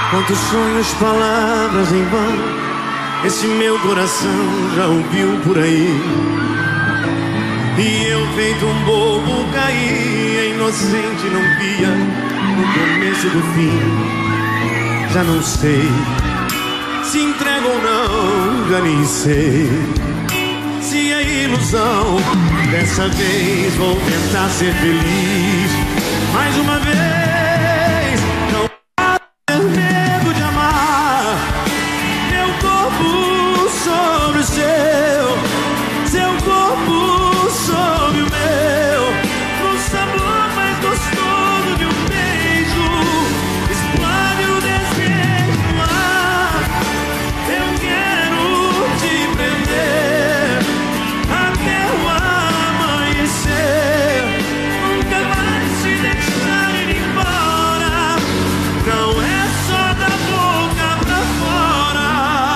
Quantos sonhos, palavras em vão esse meu coração já ouviu por aí. E eu feito um bobo caí, inocente não via o começo do fim. Já não sei se entrego ou não, já nem sei se é ilusão. Dessa vez vou tentar ser feliz mais uma vez. Não posso ter medo de amar. Meu corpo sobre o seu corpo sobre o meu, no sabor mais gostoso de um beijo. Explode o desejo. Eu quero te prender até o amanhecer. Nunca mais te deixar ir embora. Não é só da boca pra fora.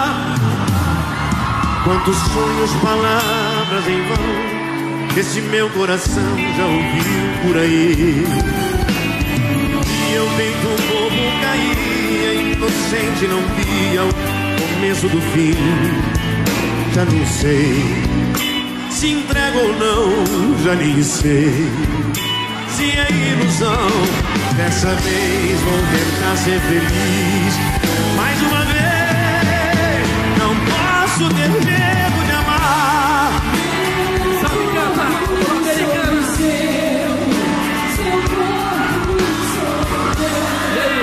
Quantos sonhos, palavras em vão esse meu coração já ouviu por aí. E eu feito um bobo caía, inocente não via o começo do fim. Já não sei se entrego ou não, já nem sei se é ilusão. Dessa vez vou tentar ser feliz mais uma vez. Não posso ter medo de amar. Sabe cantar americana? Seu corpo sobre o E aí?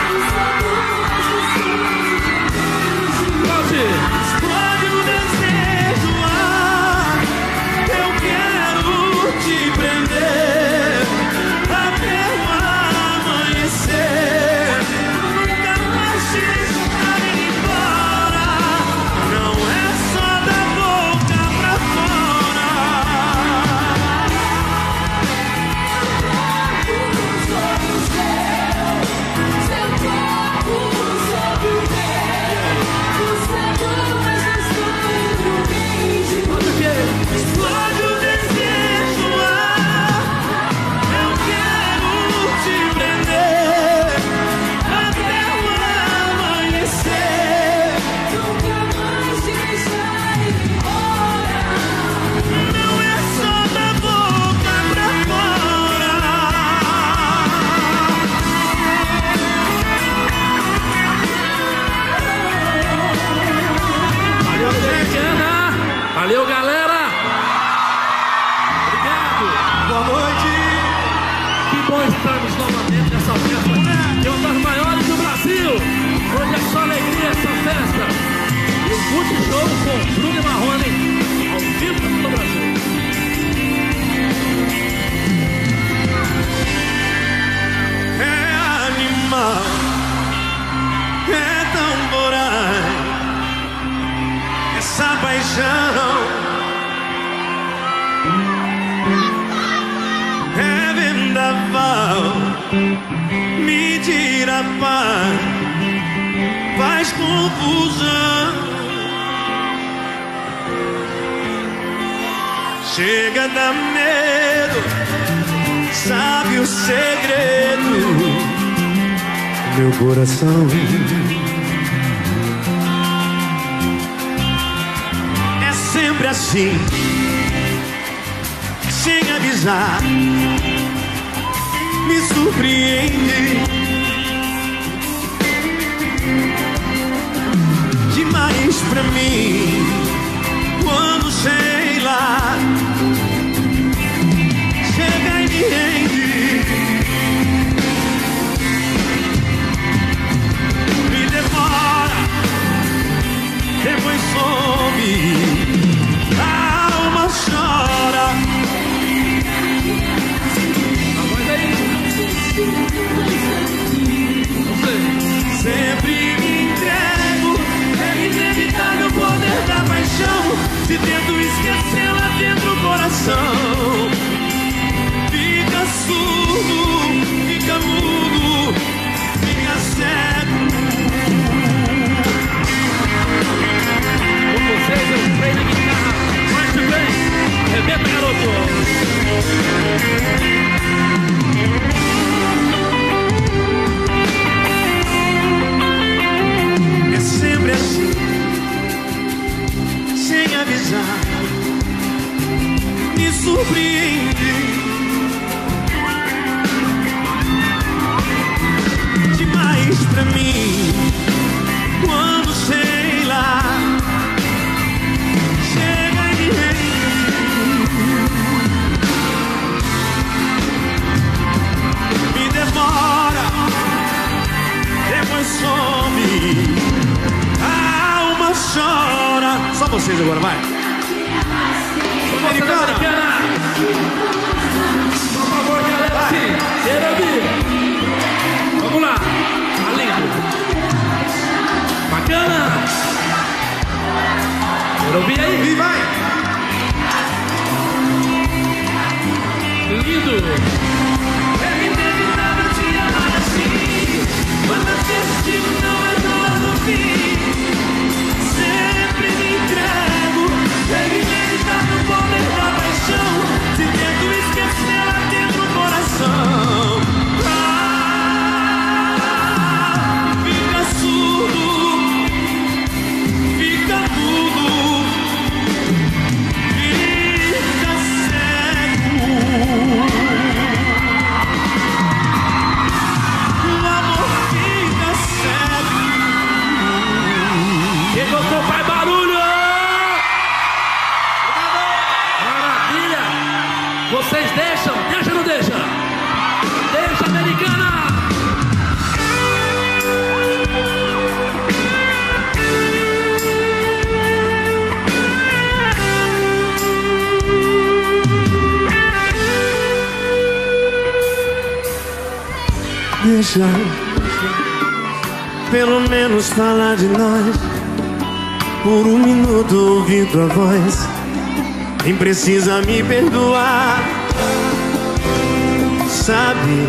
Pode. Explode o desejo. Eu quero te prender até o amanhecer. Nunca mais te deixar ir embora. Não é só da boca pra fora. seu corpo sobre o meu, no sabor mais gostoso de um beijo. Explode o desejo. Eu quero te prender até o amanhecer. Nunca mais te deixar ir embora. Não é só da boca pra fora. Valeu, americana. Valeu, galera. Obrigado. Boa noite. Que bom estarmos novamente nessa festa, que é uma das maiores do Brasil. Hoje é só alegria essa festa. E o Multishow com Bruno e Marrone, ao vivo no Brasil. É animal, é tão voraz essa paixão. É vendaval, me tira a paz, faz confusão. Chega a dar medo, sabe o segredo, meu coração. É sempre assim, sem avisar, me surpreende demais pra mim. Quando sei lá, chega e me rende, me devora, depois some, a alma chora. A voz aí. compreendi demais pra mim. Quando sei lá, chega e me rende, me devora, depois some, a alma chora. Só vocês agora, vai. Americana. Por favor, galera, sim. Quero ouvir. Vamos lá. Tá lindo. Bacana. Quero ouvir aí. E vai. Lindo. É inevitável te amar assim. Quando eu destino não é novo fim. Sempre me entrego. É inevitável o poder da paixão. Se tento esquecer lá dentro do coração. Fica surdo, fica mudo, fica cego. O amor fica cego. Quem gostou faz barulho! Maravilha! Vocês deixam? Deixa ou não deixa? Deixa, Americana! Deixa pelo menos falar de nós. Por um minuto ouvir tua voz. Nem precisa me perdoar. Sabe,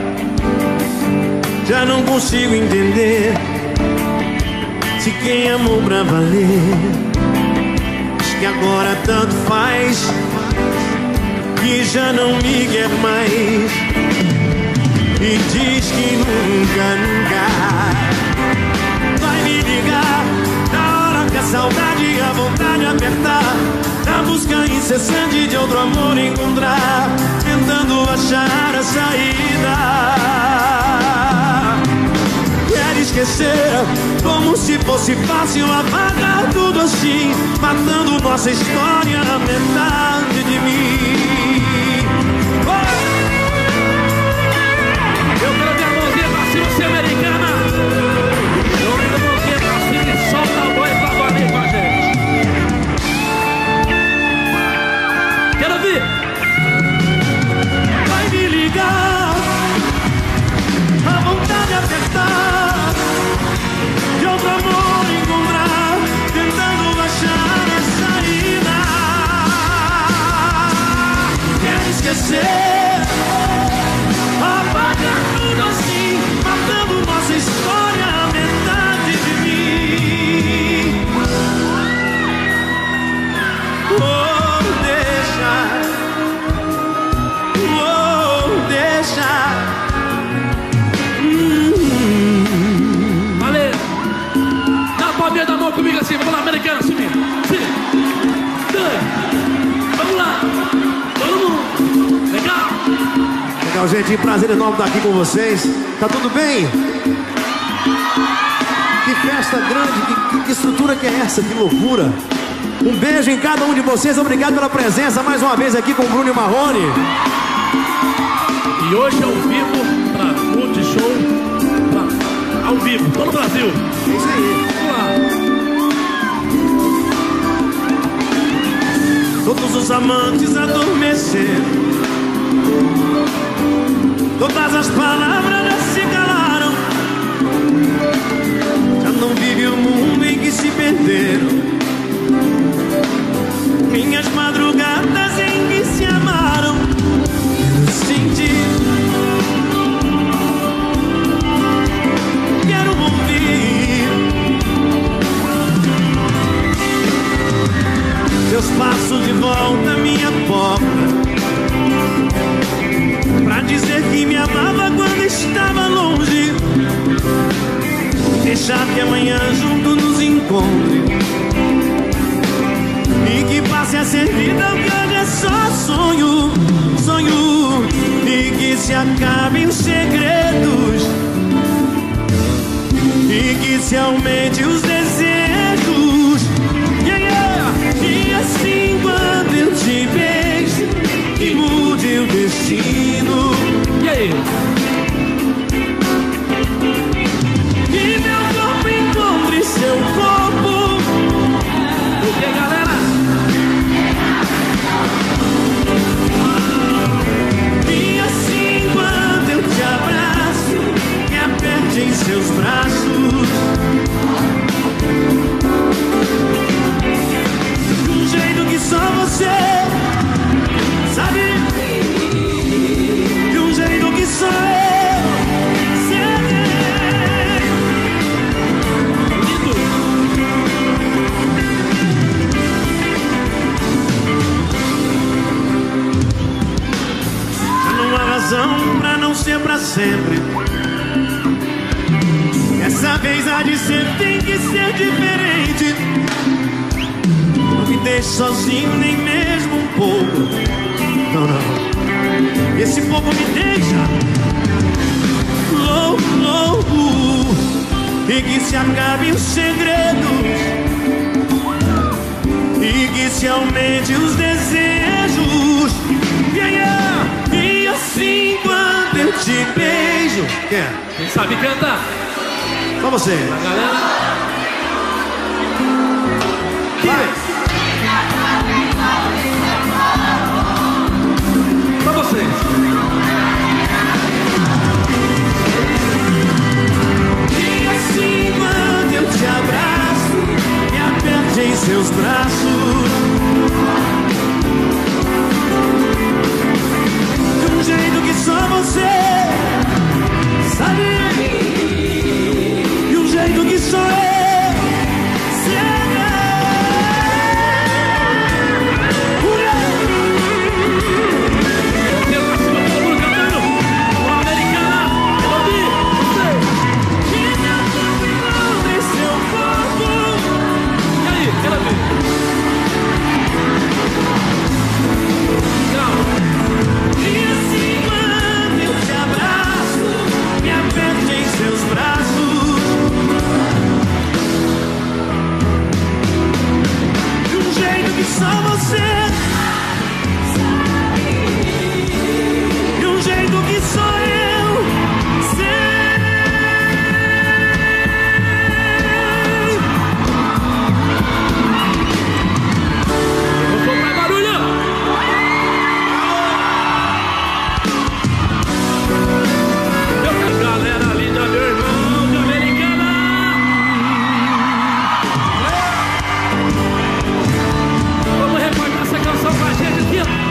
já não consigo entender se quem amou pra valer diz que agora tanto faz, que já não me quer mais. E diz que nunca, nunca vai me ligar na hora que a saudade e a vontade apertar, na busca incessante de outro amor encontrar, tentando achar a saída. Quer esquecer como se fosse fácil apagar tudo assim, matando nossa história na metade de mim. Eu quero ver a mãozinha pra cima, se Americana. Eu quero a mãozinha pra cima e solta a voz pra valer com a gente. Quero ouvir. Vai me ligar, a vontade de apertar, de outro amor encontrar, tentando achar a saída. Quer esquecer, apagar tudo assim, matando nossa história, a metade de mim. Oh, deixa. Oh, deixa. Valeu. Dá a palminha da mão comigo assim. Vamos lá, Americana, assim mesmo. Sim. Vamos lá. Todo mundo. Legal. Legal, gente, prazer enorme estar aqui com vocês. Tá tudo bem? Que festa grande, que estrutura que é essa, que loucura. Um beijo em cada um de vocês, obrigado pela presença mais uma vez aqui com o Bruno e Marrone. E hoje ao vivo, pra Multishow, ao vivo, todo o Brasil. É isso aí. Vamos lá. Todos os amantes adormeceram, todas as palavras já se calaram, já não vive o mundo em que se perderam, minhas madrugadas em que se amaram. Eu senti, quero ouvir seus passos de volta à minha porta, pra dizer que me amava quando estava longe, deixar que amanhã junto nos encontre, e que passe a ser vida o que hoje é só sonho, sonho, e que se acabem os segredos, e que se aumente os desejos, yeah, yeah. E assim quando eu te beijo, que mude o destino, yeah. E meu corpo encontre seu corpo. O que, galera? E assim quando eu te abraço, me aperte em seus braços, de um jeito que só você sabe, de um jeito que só eu sei. Já não há razão pra não ser pra sempre. Essa vez há de ser, tem que ser diferente. Não me deixe sozinho nem mesmo um pouco. Não, não. Esse pouco me deixa louco, louco. E que se acabem os segredos, e que se aumente os desejos, yeah, yeah. E assim quando eu te beijo, Quem sabe cantar? só você. A galera. Vai. Pra vocês. E assim quando eu te abraço, me aperte em seus braços, de um jeito que só você sabe, de um jeito que só eu sei. Só você de um jeito que só eu sei. Vou comprar barulho. Galera linda, meu irmão de Americana. Vamos recordar essa canção com a gente aqui, ó.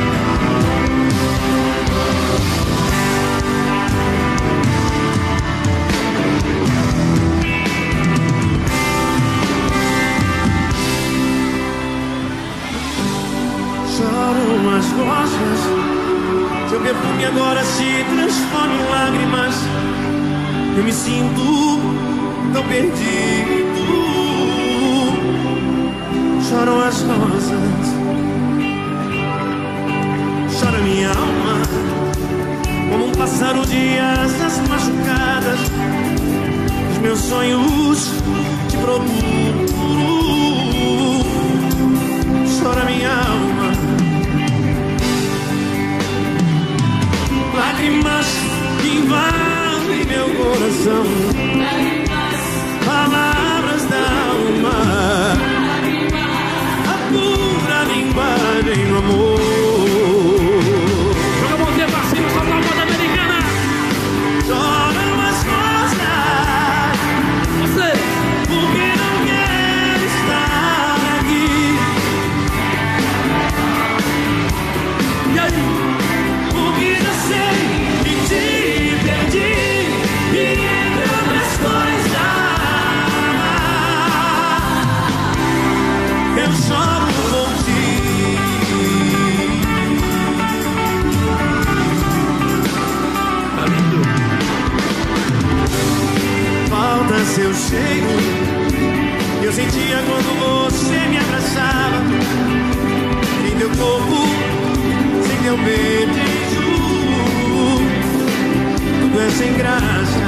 Choram as rosas, seu perfume agora se transforma em lágrimas. Eu me sinto tão perdido. Choram as rosas, chora minha alma, como um pássaro de asas machucadas. Os meus sonhos te procuro. Chora minha alma, lágrimas que invadem meu coração, palavras da alma, a pura linguagem do amor. Joga a mãozinha pra cima, só pra moda americana. Choram as rosas, Você. porque não quero estar aqui. E aí? Porque já sei que te perdi, e entre outras coisas eu choro por ti. Tá lindo. Falta seu cheiro, eu sentia quando você me abraçava. Em teu corpo teu beijo, tudo é sem graça.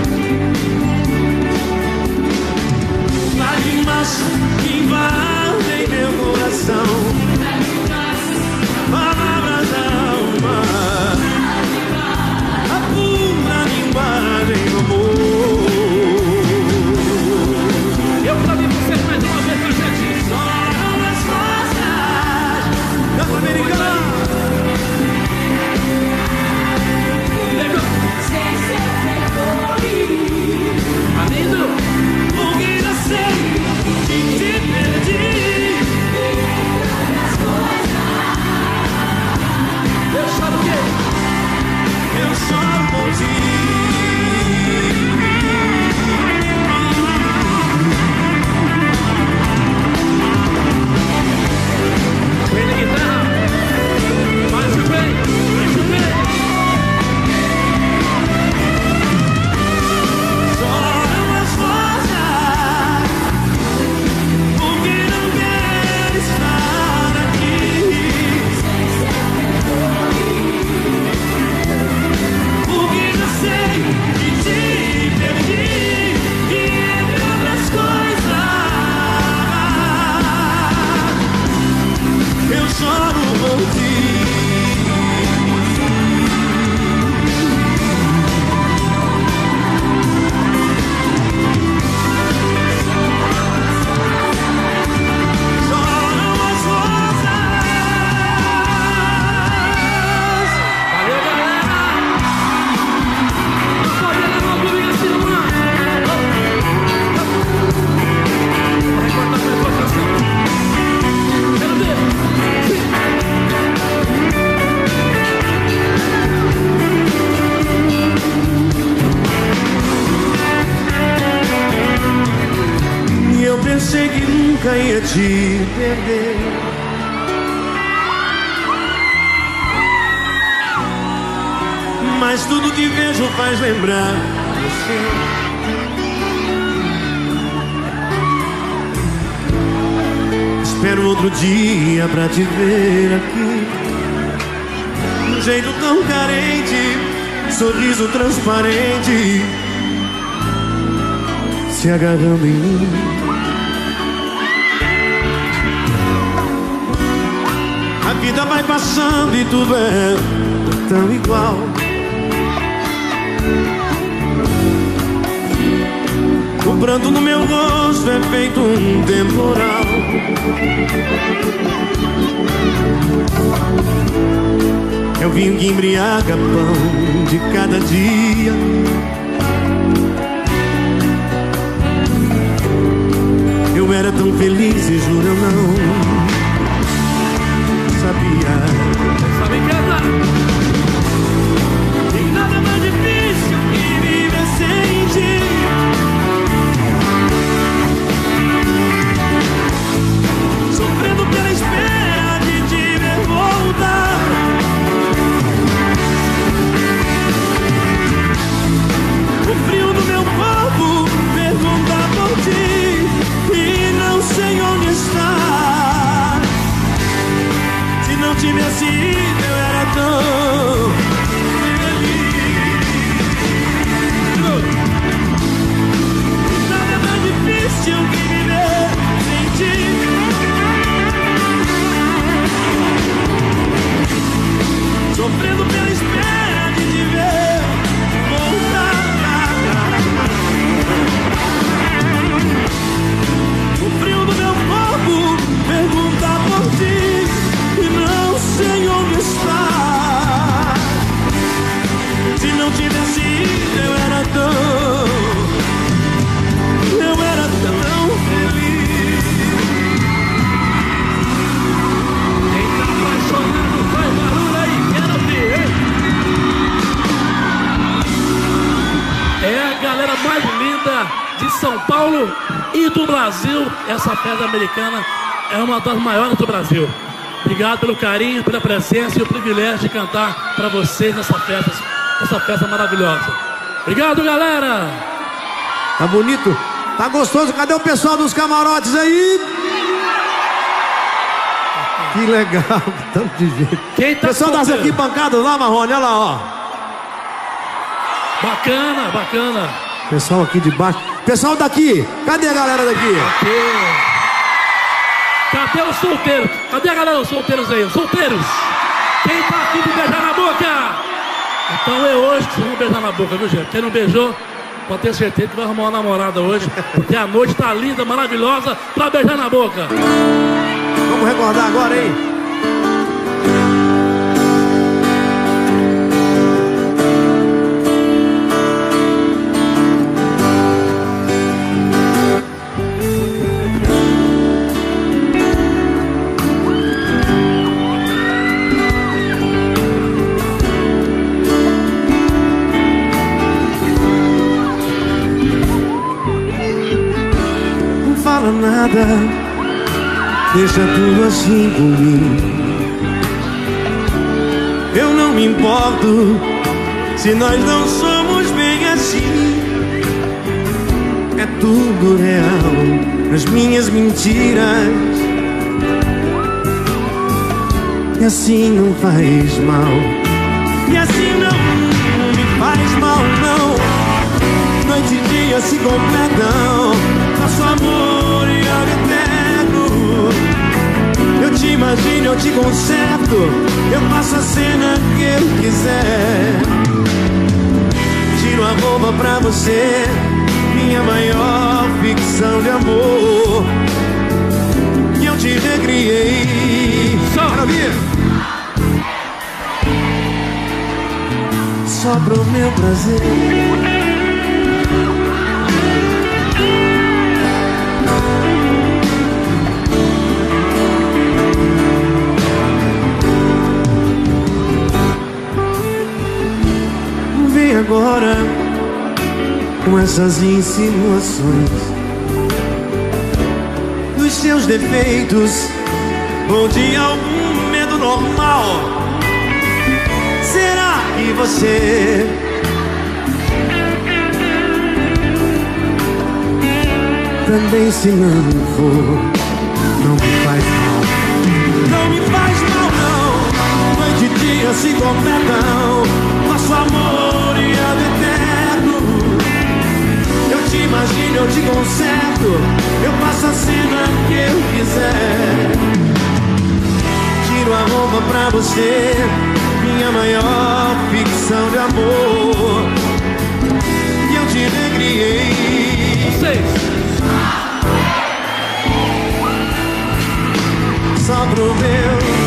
Lágrimas que invadem meu coração, palavras da alma, a pura linguagem do amor. Eu pra mim você mais uma vez com a gente. Só as rosas da americana. Amigo, Porque eu sei que te perdi. eu choro o quê? Eu choro por ti. Vem na guitarra. Faz o bem, faz o bem. Choram as rosas, porque não quero estar aqui. Porque eu sei que te perdi. E entre outras coisas, eu choro por ti. Choram as rosas. Valeu, galera. Não pode levar comigo assim, mano. Vou recortar pra tua canção. Quero ver. E eu pensei que nunca ia te perder. Mas tudo que vejo faz lembrar você. Espero outro dia pra te ver aqui. Um jeito tão carente, sorriso transparente, se agarrando em mim. A vida vai passando e tudo é tão igual. O pranto no meu rosto é feito um temporal. É o vinho que embriaga pão de cada dia. Eu era tão feliz e juro eu não sabia. Sabe cantar? Tem nada mais difícil que viver sem ti. Sofrendo pela espera de te ver voltar. O frio do meu corpo pergunta por ti e não sei onde está. Se não tivesse ido eu era tão feliz. Nada é mais difícil que viver sem ti. Sofrendo pela espera de te ver voltar. O frio do meu corpo pergunta por ti e não sei onde está. Se não tivesse ido eu era tão feliz. Quem tá apaixonado faz barulho aí, quero ver, hein? É a galera mais linda de São Paulo e do Brasil. Essa festa americana é uma das maiores do Brasil. Obrigado pelo carinho, pela presença e o privilégio de cantar para vocês nessa festa maravilhosa. Obrigado, galera! Tá bonito? Tá gostoso? Cadê o pessoal dos camarotes aí? Que legal, tanto de gente. Quem tá pessoal das arquibancadas lá, Marrone, olha lá, ó. Bacana, bacana. Pessoal aqui de baixo. Pessoal daqui, cadê a galera daqui? Cadê os solteiros? Cadê a galera dos solteiros aí? Os solteiros! Quem tá aqui de beijar na boca? Então é hoje que vocês vão beijar na boca, viu, gente? Quem não beijou, pode ter certeza que vai arrumar uma namorada hoje, porque a noite tá linda, maravilhosa, pra beijar na boca. Vamos recordar agora, hein? Não fala nada, deixa tudo assim comigo. Eu não me importo se nós não somos bem assim. É tudo real, as minhas mentiras. E assim não faz mal. E assim não me faz mal, não. Noite e dia se completam, nosso amor e algo eterno. Eu te imagino, eu te conserto, eu faço a cena que eu quiser. Tiro a roupa pra você, minha maior ficção de amor. E eu te recriei. Só pro meu prazer. Agora, com essas insinuações dos seus defeitos ou de algum medo normal, será que você também, se não for, não me faz mal? Não me faz mal, não. Noite e dia se completam, nosso amor e algo eterno. Eu te imagino, eu te conserto, eu faço a cena que eu quiser. Tiro a roupa pra você, minha maior ficção de amor. E eu te recriei. Só pro meu.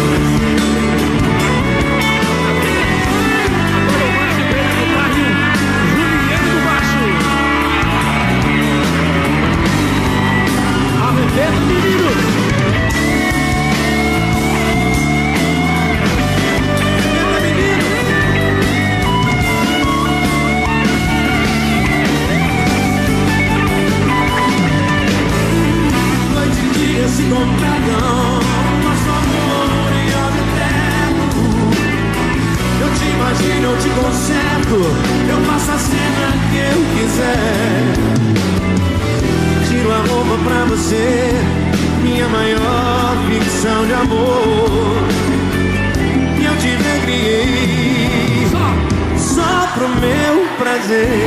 Se completam, nosso amor e algo eterno. Eu te imagino, eu te conserto, eu faço a cena que eu quiser. Tiro a roupa pra você, minha maior ficção de amor. E eu te recriei só pro meu prazer.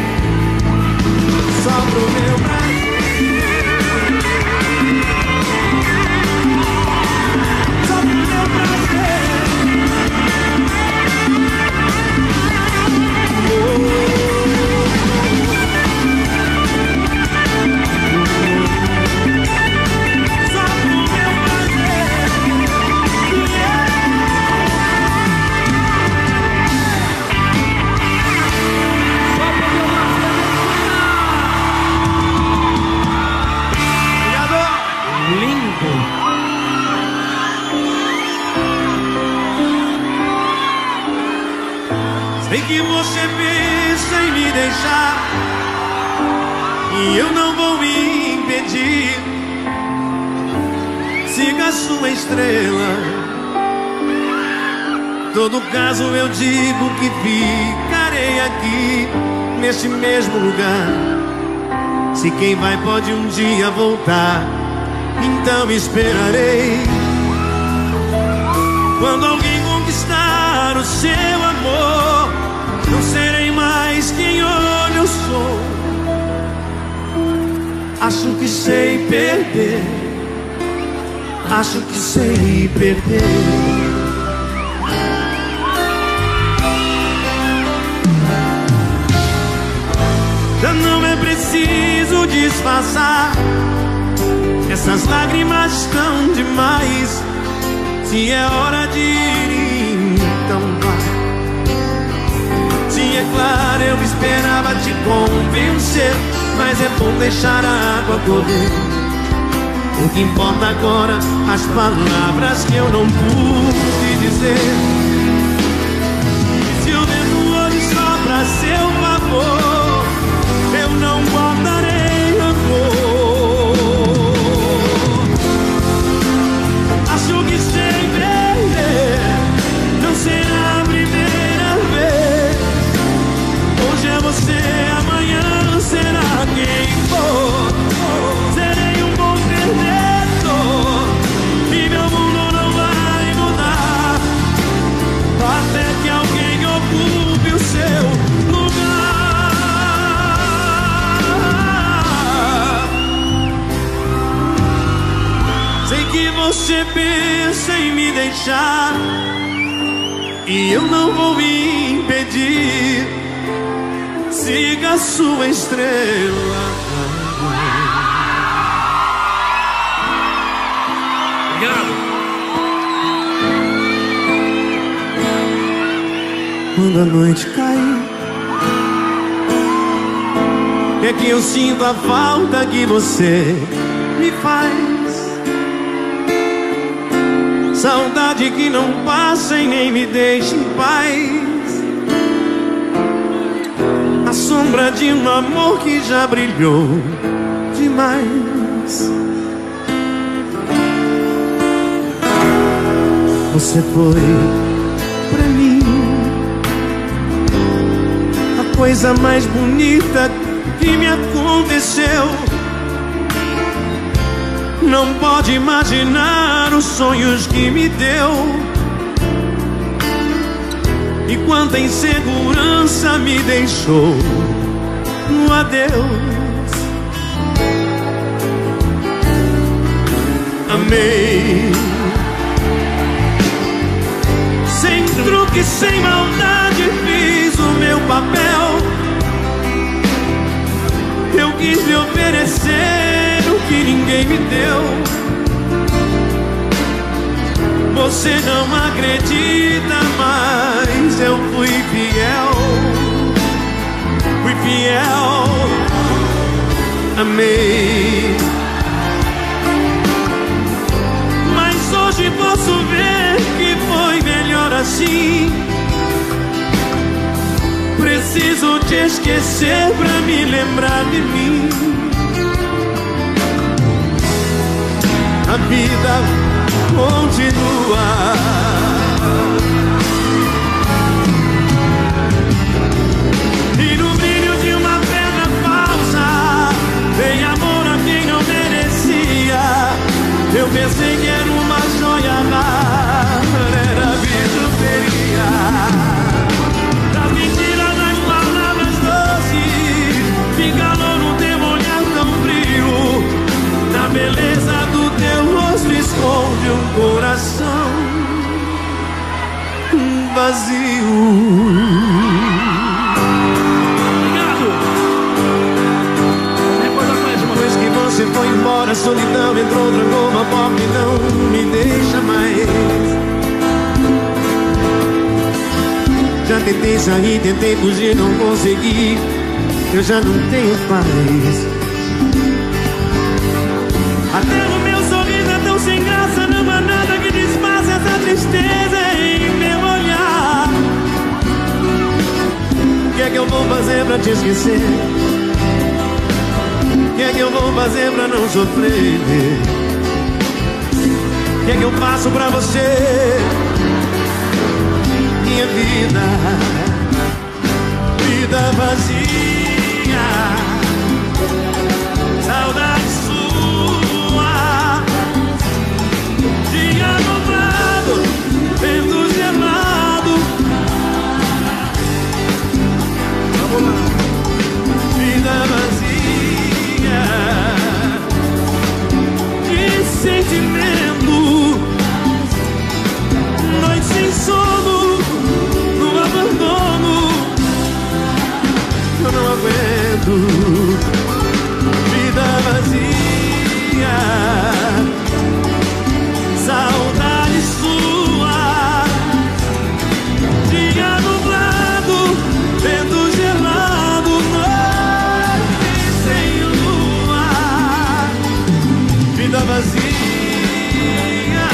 Só pro meu prazer. Sei que você pensa em me deixar e eu não vou me impedir. Siga a sua estrela. Todo caso eu digo que ficarei aqui neste mesmo lugar. Se quem vai pode um dia voltar, então esperarei. Quando alguém conquistar o seu amor, não serei mais quem hoje eu sou. Acho que sei perder, acho que sei perder. Já não é preciso disfarçar, essas lágrimas estão demais. Se é hora de ir, então vai. Se é claro, eu esperava te convencer, mas é bom deixar a água correr. O que importa agora, as palavras que eu não pude dizer. Se o vento hoje sopra a seu favor, eu não guardarei rancor. Acho que sei perder, não será a primeira vez. Hoje é você, amanhã será quem for. Serei um bom perdedor e meu mundo não vai mudar até que alguém ocupe o seu lugar. Sei que você pensa em me deixar e eu não vou me impedir. Siga a sua estrela. Obrigado. Quando a noite cair, é que eu sinto a falta que você me faz. Saudade que não passa e nem me deixa em paz. A sombra de um amor que já brilhou demais. Você foi pra mim a coisa mais bonita que me aconteceu. Não pode imaginar os sonhos que me deu e quanta insegurança me deixou no adeus. Amei, sem truque, sem maldade, fiz o meu papel. Eu quis lhe oferecer o que ninguém me deu. Você não acredita, mas eu fui fiel. Fui fiel, amei. Mas hoje posso ver que foi melhor assim. Preciso te esquecer pra me lembrar de mim. A vida continua. E no brilho de uma pedra falsa dei amor a quem não merecia. Eu pensei que era uma joia rara, era bijuteria. Das mentiras, das palavras doces, de calor no teu olhar tão frio. Na beleza do teu rosto esconde um coração vazio. Obrigado. Depois da mais uma vez. Depois que você foi embora, a solidão entrou, trancou uma porta e não me deixa mais. Já tentei sair, tentei fugir, não consegui. Eu já não tenho paz. Até no meu sorriso é tão sem graça, não há nada que desfaça essa tristeza em meu olhar. O que é que eu vou fazer pra te esquecer? O que é que eu vou fazer pra não sofrer? O que é que eu faço pra você? Minha vida, vida vazia, saudade sua. Dia nublado, vazia.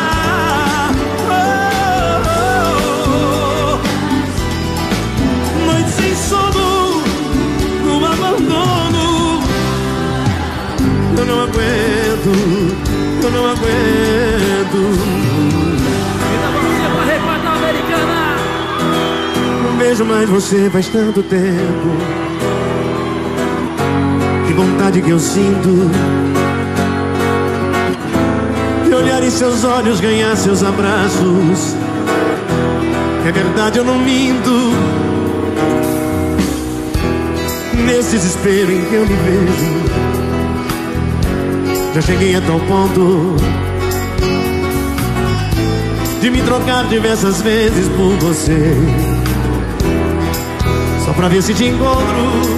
Noite sem sono, no abandono. Eu não aguento, eu não aguento. Vida você pra repartir americana. Não vejo mais você faz tanto tempo. Que vontade que eu sinto de olhar em seus olhos, ganhar seus abraços. É verdade, eu não minto. Nesse desespero em que eu me vejo, já cheguei a tal ponto de me trocar diversas vezes por você, só pra ver se te encontro.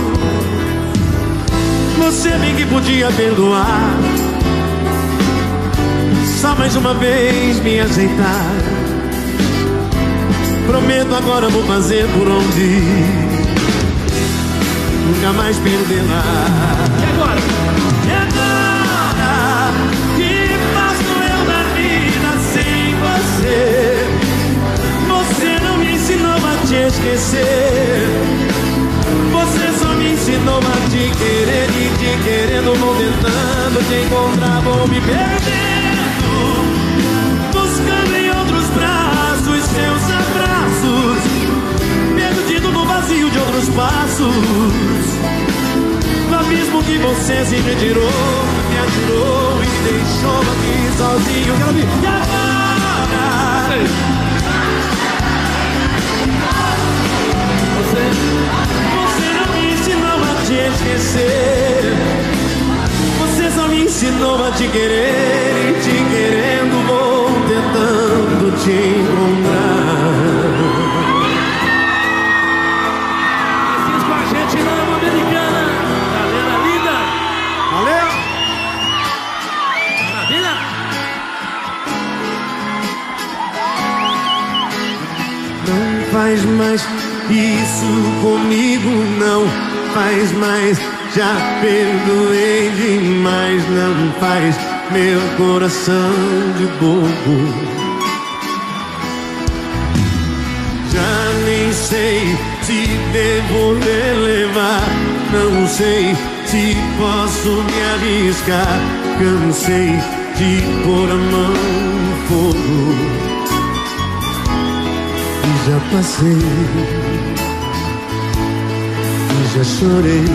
Você bem que podia perdoar, só mais uma vez me aceitar. Prometo agora vou fazer por onde nunca mais perderá. E agora? E agora, que faço eu da vida sem você? Você não me ensinou a te esquecer. Você só me ensinou a te querer, e te querendo vou tentando te encontrar, vou me perdendo, buscando em outros braços seus abraços, perdido no vazio de outros passos. No abismo que você se retirou, me atirou e me deixou aqui sozinho. Quero ouvir. E agora? Você não me ensinou a te esquecer. Você só me ensinou a te querer, e te querendo vou tentando te encontrar. Assis com a gente na Americana. Galera linda. Valeu! Maravilha. Não faz mais isso comigo, não faz mais. Já perdoei demais, não faz meu coração de bobo. Já nem sei se devo relevar, não sei se posso me arriscar. Cansei de pôr a mão no fogo e já passei, e já chorei.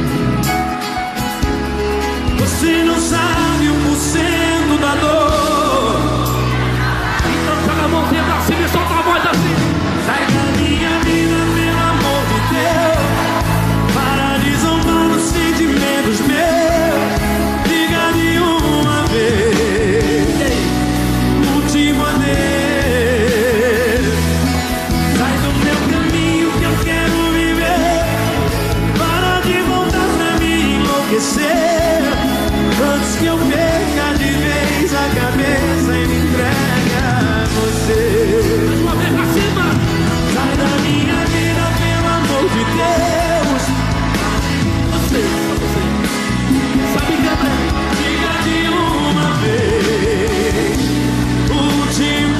Você não sabe 1% da dor. Então joga a mãozinha pra cima e solta a voz assim. Sai da minha vida, pelo amor de Deus. Para de zombar dos sentimentos meus. Liga de uma vez, último adeus. Sai do meu caminho que eu quero viver. Para de voltar pra me enlouquecer. Antes que eu perca de vez a cabeça e me entregue a você. Uma vez pra cima. Sai da minha vida, pelo amor de Deus. Você. Sabe cantar? Diga de uma vez, último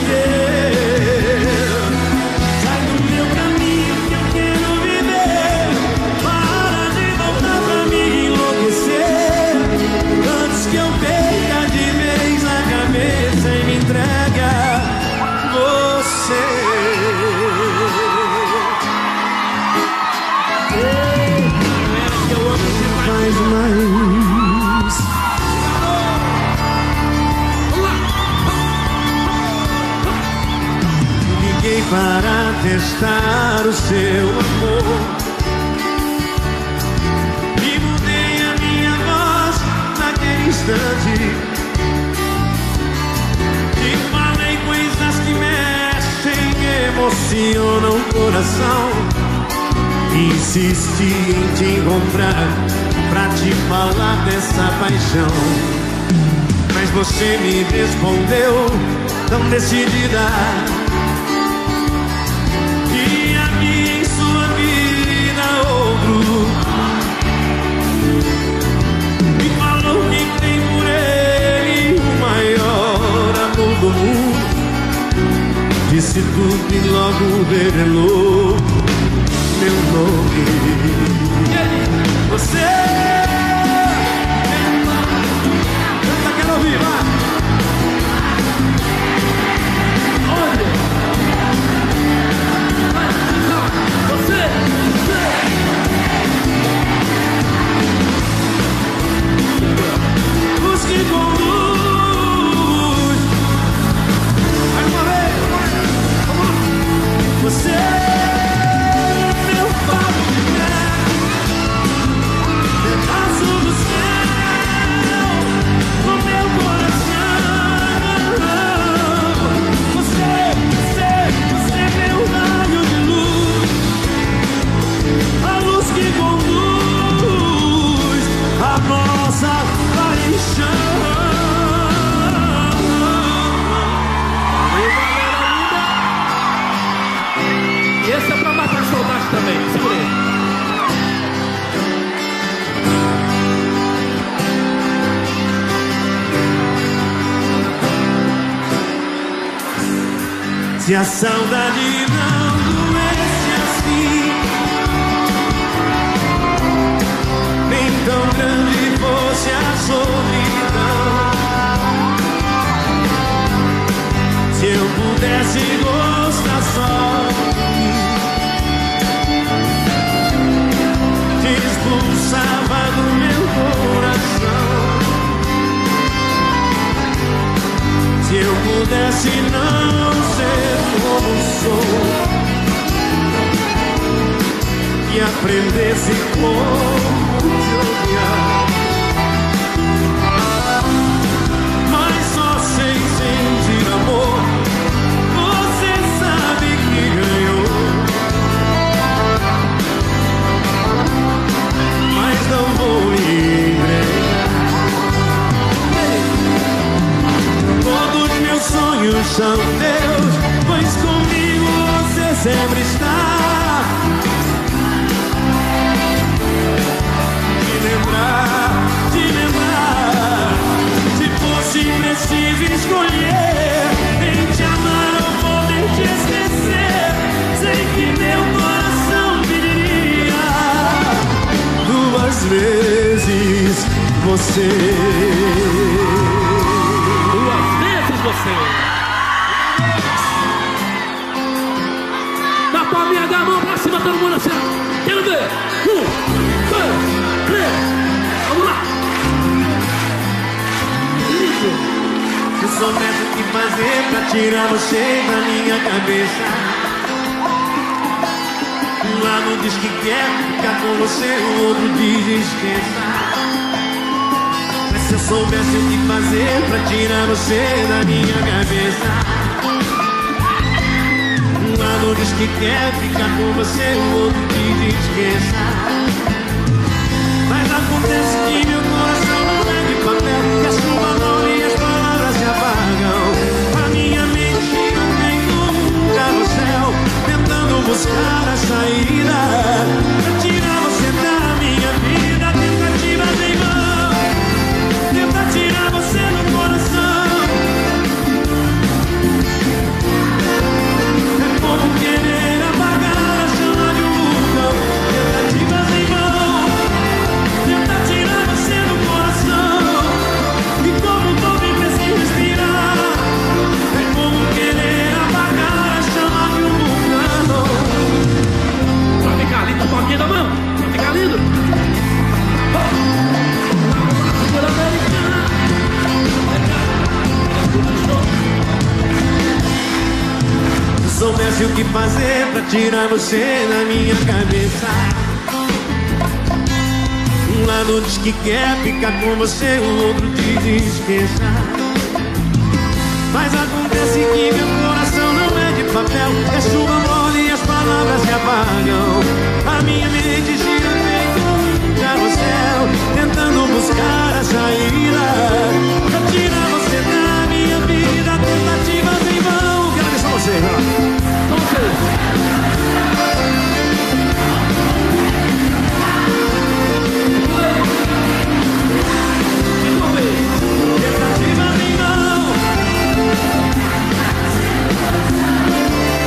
adeus. Sai do meu caminho que eu quero viver. Para de voltar pra me enlouquecer. Antes que eu perca de vez a cabeça e me entregue a você. Não faz mais. Liguei para testar o seu amor e mudei a minha voz naquele instante. Te falei coisas que mexem, emocionam o coração. Insisti em te encontrar pra te falar dessa paixão, mas você me respondeu tão decidida que havia em sua vida outro. Me falou que tem por ele prostituta e logo revelou meu nome. Você canta, quero ouvir, vai. Onde? Você. Luz que conduz. Mais uma vez, vamos lá. Você é meu faro de fé, pedaço do céu no meu coração. Você é meu raio de luz, a luz que conduz a nossa paixão. E esse é pra matar saudade também. Segura aí. Se a saudade não doesse assim, nem tão grande fosse a solidão, se eu pudesse gostar só de mim, te expulsava do meu coração. Se eu pudesse não ser como sou e aprendesse como te odiar, mas só sem sentir amor, você sabe que ganhou. Mas não vou entregar. Todos meus sonhos são teus, pois comigo você sempre está. Te lembrar, se fosse preciso escolher em te amar ou poder te esquecer, sei que meu coração pediria 2 vezes você. Você. Na palminha da mão pra cima, todo mundo assim. Quero ver. 1, 2, 3. Vamos lá. Lindo. Se soubesse o que fazer pra tirar você da minha cabeça, um lado diz que quer ficar com você, o outro diz esqueça. Se eu soubesse o que fazer pra tirar você da minha cabeça, um lado diz que quer ficar com você, o outro diz esqueça. Mas acontece que meu coração não é de papel, que a chuva molha e as palavras se apagam. A minha mente gira feito um carrossel, tentando buscar a saída pra tirar você da minha vida. Tentativas em vão, tenta tirar você do coração. É como querer apagar a chama de um vulcão. Tentativas em vão, tenta tirar você do coração. E como todo imbecil respirar, é como querer apagar a chama de um vulcão. Pra ficar lindo, palminha da mão. Pra ficar lindo. Se soubesse o que fazer pra tirar você da minha cabeça, um lado diz que quer ficar com você, o outro diz esqueça. Mas acontece que meu coração não é de papel, é chuva mole e as palavras se apagam. A minha mente gira feito um carrossel, tentando buscar a saída pra tirar você da minha vida. Tentativas em vão. Quero ver só você, vai lá. Vamos ver. Tentativas em vão.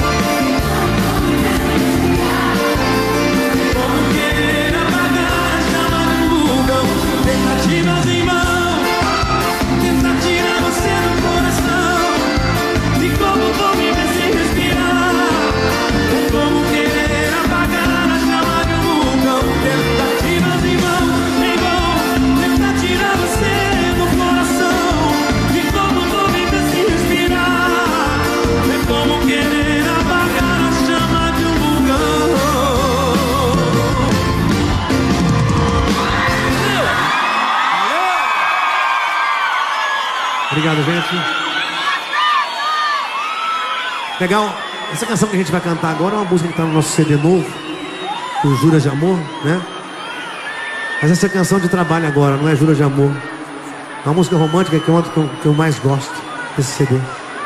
Obrigado, gente. Legal. Essa canção que a gente vai cantar agora é uma música que está no nosso CD novo, o Juras de Amor, né? Mas essa canção de trabalho agora, não é Juras de Amor. É uma música romântica que é outra que eu mais gosto desse CD.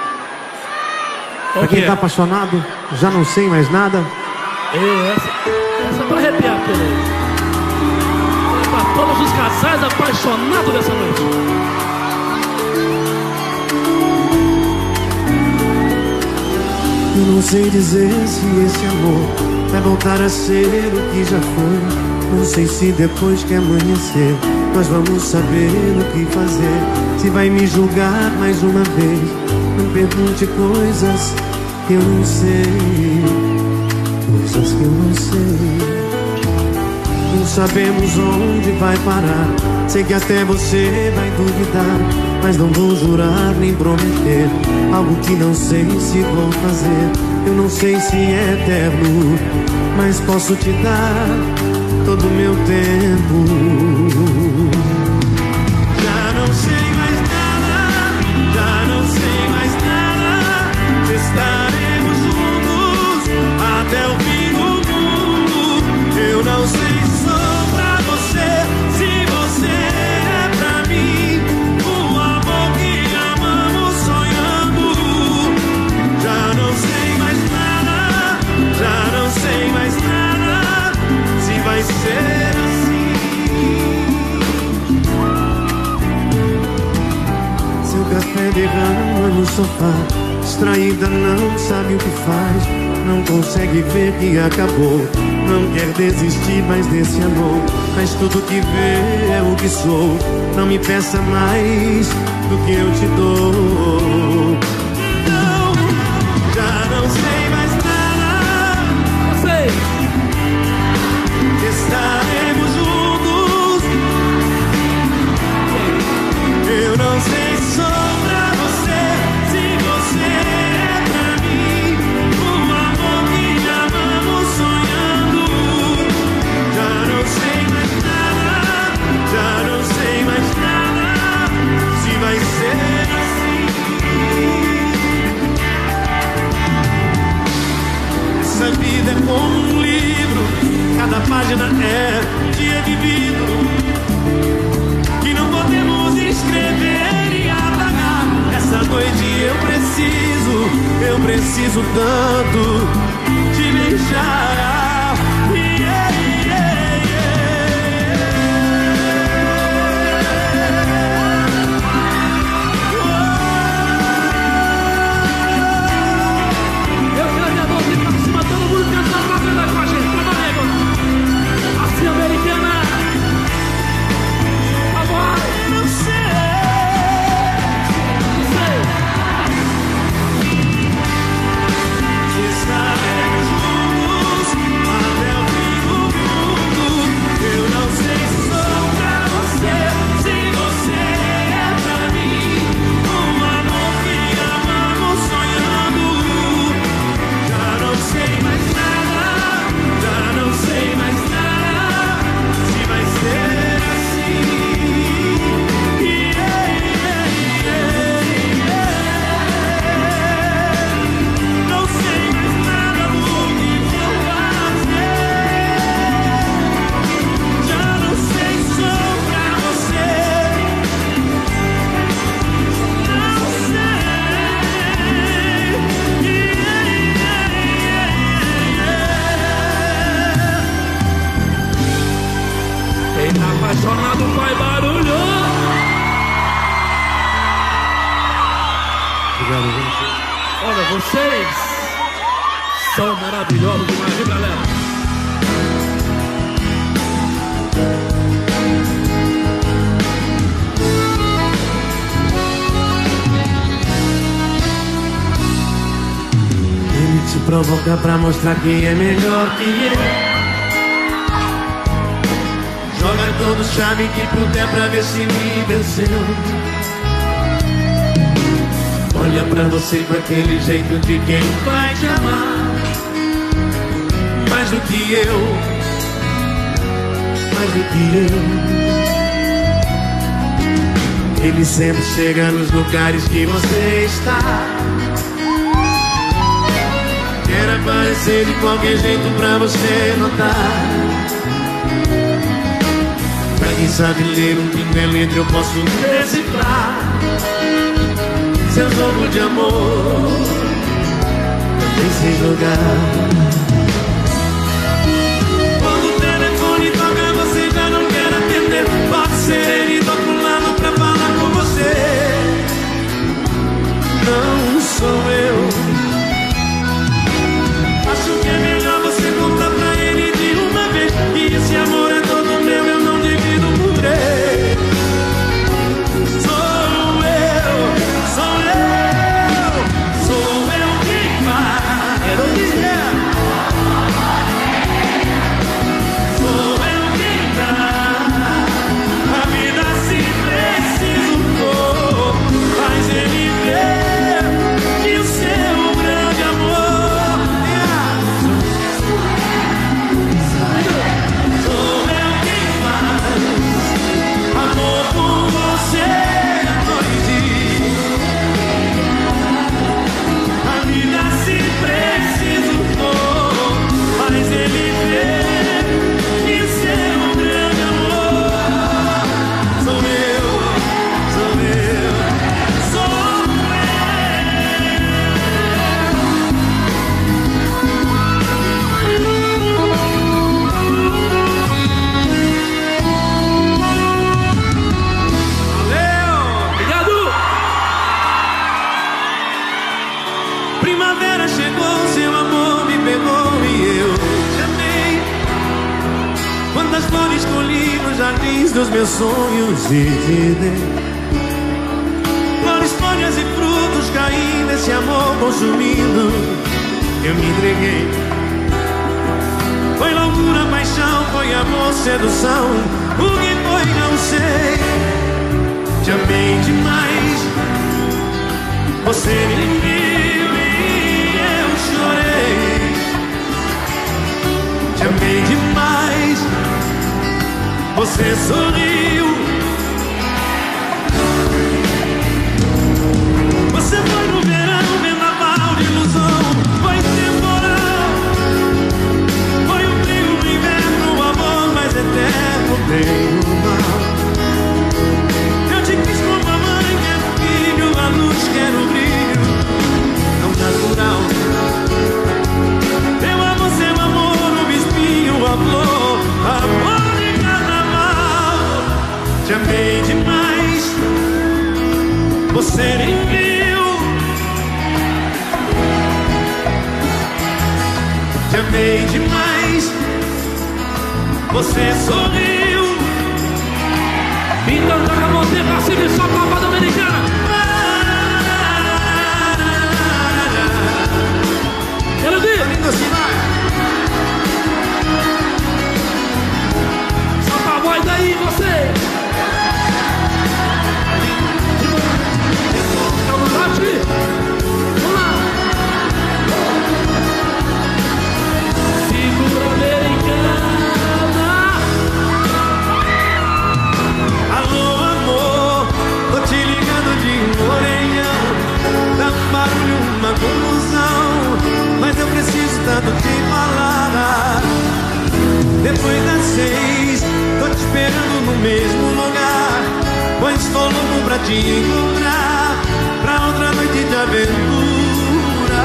Pra quem tá apaixonado, já não sei mais nada. Essa é pra arrepiar, querido. É pra todos os casais apaixonados dessa noite. Eu não sei dizer se esse amor vai voltar a ser o que já foi. Não sei se depois que amanhecer nós vamos saber o que fazer. Se vai me julgar mais uma vez, não pergunte coisas que eu não sei. Coisas que eu não sei. Não sabemos onde vai parar. Sei que até você vai duvidar, mas não vou jurar nem prometer algo que não sei se vou fazer. Eu não sei se é eterno, mas posso te dar todo o meu tempo. Já não sei mais nada, já não sei mais nada. Estaremos juntos até o fim do mundo. Eu não sei se sou pra você, se você é pra mim. O amor que amamos sonhando. Já não sei mais nada, já não sei mais nada. Se vai ser assim. Seu café derrama no sofá, distraída não sabe o que faz. Não consegue ver que acabou, não quer desistir mais desse amor. Mas tudo que vê é o que sou. Não me peça mais do que eu te dou. Não, já não sei mais nada. Eu sei. Estaremos juntos. Eu não sei se sou pra você, se você é pra mim. O amor que amamos sonhando. Já não sei mais nada, já não sei mais nada. Se vai ser assim. Essa vida é como um livro, cada página é um dia vivido, que não podemos escrever e apagar. Essa noite eu preciso tanto te beijar. Yeah, yeah, yeah. Eu quero minha mão aqui pra cima, todo mundo cantando pra frente com a gente. Trabalhei agora. Assim, americana. Agora. Não sei. Não sei. Estaremos juntos até o fim do mundo. Eu não sei se sou pra você, se você é pra mim. Um amor que amamos sonhando. Já não sei mais nada, já não sei mais nada. Se vai ser assim. Yeah, yeah, yeah, yeah. Não sei mais nada do que vou fazer. Já não sei se sou pra você. Não sei. Quem tá apaixonado faz barulho. Obrigado, gente. Olha, vocês são maravilhosos demais, viu, galera? Ele te provoca pra mostrar quem é melhor que ele. Joga todo o charme que puder pra ver se me venceu. Olha pra você com aquele jeito de quem vai te amar mais do que eu, mais do que eu. Ele sempre chega nos lugares que você está. Quer aparecer de qualquer jeito pra você notar. Pra quem sabe ler um pingo é letra, eu posso decifrar seu jogo de amor nesse lugar. Quando o telefone toca, você já não quer atender. Pode ser ele do outro lado pra falar com você. Não sou eu. Acho que é melhor você contar pra ele de uma vez que esse amor é todo meu, eu não divido por três. Sou eu quem faz. Sou eu quem dá. A vida se preciso for, faz ele ver que o seu grande amor. Sou eu quem faz amor por você à noite. A vida se preciso for, faz ele ver que o seu grande amor. Sou eu. Obrigado! Primavera chegou, seu amor me pegou e eu te amei. Quantas flores colhi nos jardins dos meus sonhos e te dei. Flores, folhas e frutos caindo, esse amor consumindo, eu me entreguei. Foi loucura, paixão, foi amor, sedução. O que foi não sei. Te amei demais, você me viu e eu chorei. Te amei demais, você sorriu. Você foi no verão, vendaval de ilusão. Foi temporal, foi o frio do inverno, o amor mais eterno, bem o mal. Eu te quis como a mãe quer o filho, a luz quer o brilho, não natural. Meu amor, seu amor, o espinho, a flor, amor de carnaval. Te amei demais, você nem viu. Te amei demais, você sorriu. Então joga você pra cima e só Copa Dominicana. Quero ver. Solta a voz aí, você. Camarote. Vamos lá. Figura americana. Alô, amor, tô te ligando de orelhão. Dá barulho, uma confusão, mas eu preciso tanto te falar. Depois das 6, tô te esperando no mesmo lugar, pois estou louco pra te encontrar, pra outra noite de aventura.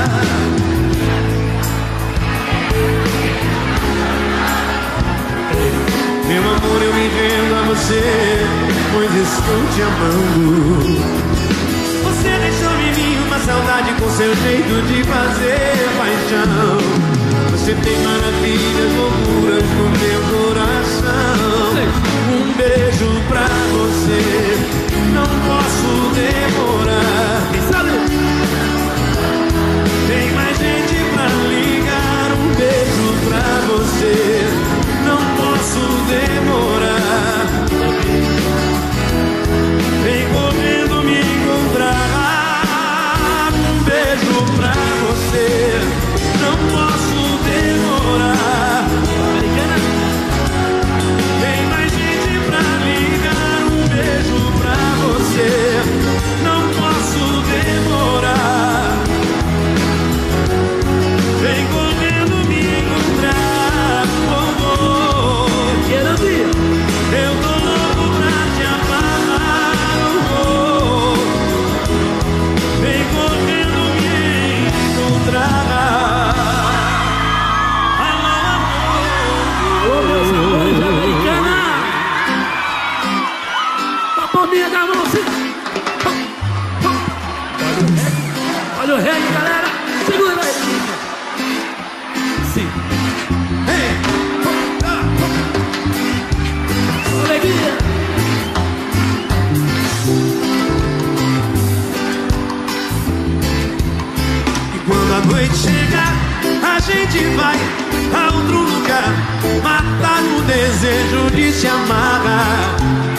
Meu amor, eu me rendo a você, pois estou te amando. Você deixou em mim uma saudade com seu jeito de fazer paixão. Você tem maravilhas, loucuras no meu coração. Um beijo pra você, não posso demorar. Tem mais gente pra ligar. Um beijo pra você, não posso demorar. Vem correndo me encontrar. Um beijo pra você, não posso demorar. Tem mais gente pra ligar. noite chegar, a gente vai a outro lugar, matar o desejo de se amarrar.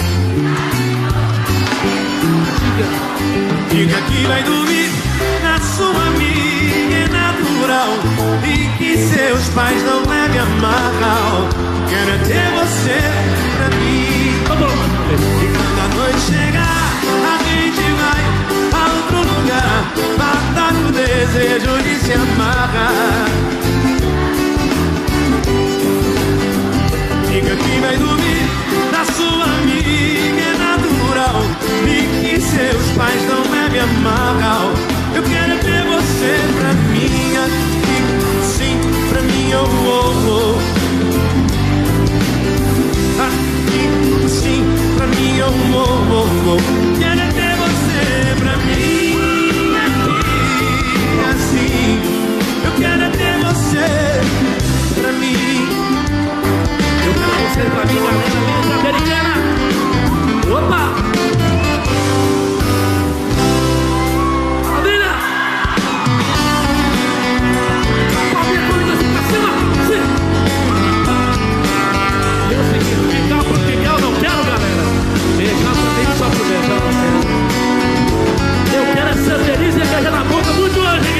Diga que vai dormir na sua amiga, é natural, e que seus pais não levem a mal. Quero é ter você pra mim. E quando a noite chegar, a gente vai a outro lugar, matar o desejo de se amarrar. Diga que vai dormir na sua amiga, é natural, e que seus pais não levem a mal. Eu quero ter você pra mim aqui, sim, pra mim, oh, oh, oh. Aqui, sim, pra mim, oh, oh, oh, oh. Quero ter você pra mim aqui, assim. Eu quero ter você pra mim. Eu quero você pra mim, galera americana. Opa! Família! Qualquer coisa assim pra cima, sim! Eu sei que ficar porque eu não quero, galera. Beijar também só pro beijar, não quero. Eu quero é ser feliz e beijar na boca muito hoje,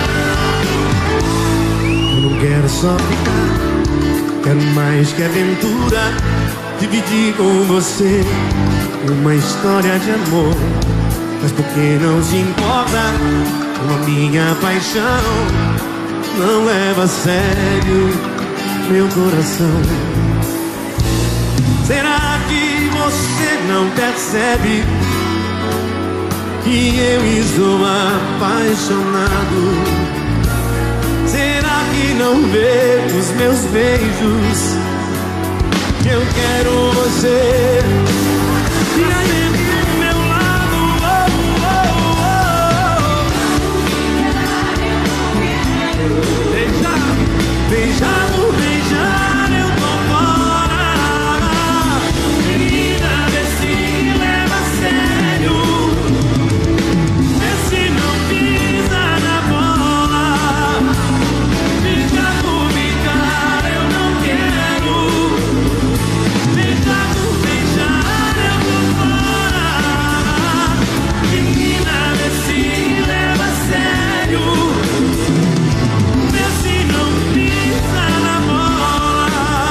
Eu não quero só ficar, quero mais que aventura, dividir com você uma história de amor. Mas por que não se importa com a minha paixão? Não leva a sério meu coração. Será que você não percebe que eu estou apaixonado? Será que não vê os meus beijos? Eu quero você sempre do meu lado, oh, oh, oh. Beijar, beijar por beijar, eu tô fora. Menina, vê se leva a sério, vê se não pisa na bola. Beijar por beijar, eu não quero. Beijar por beijar, eu tô fora. Menina, vê se leva a sério, vê se não pisa na bola.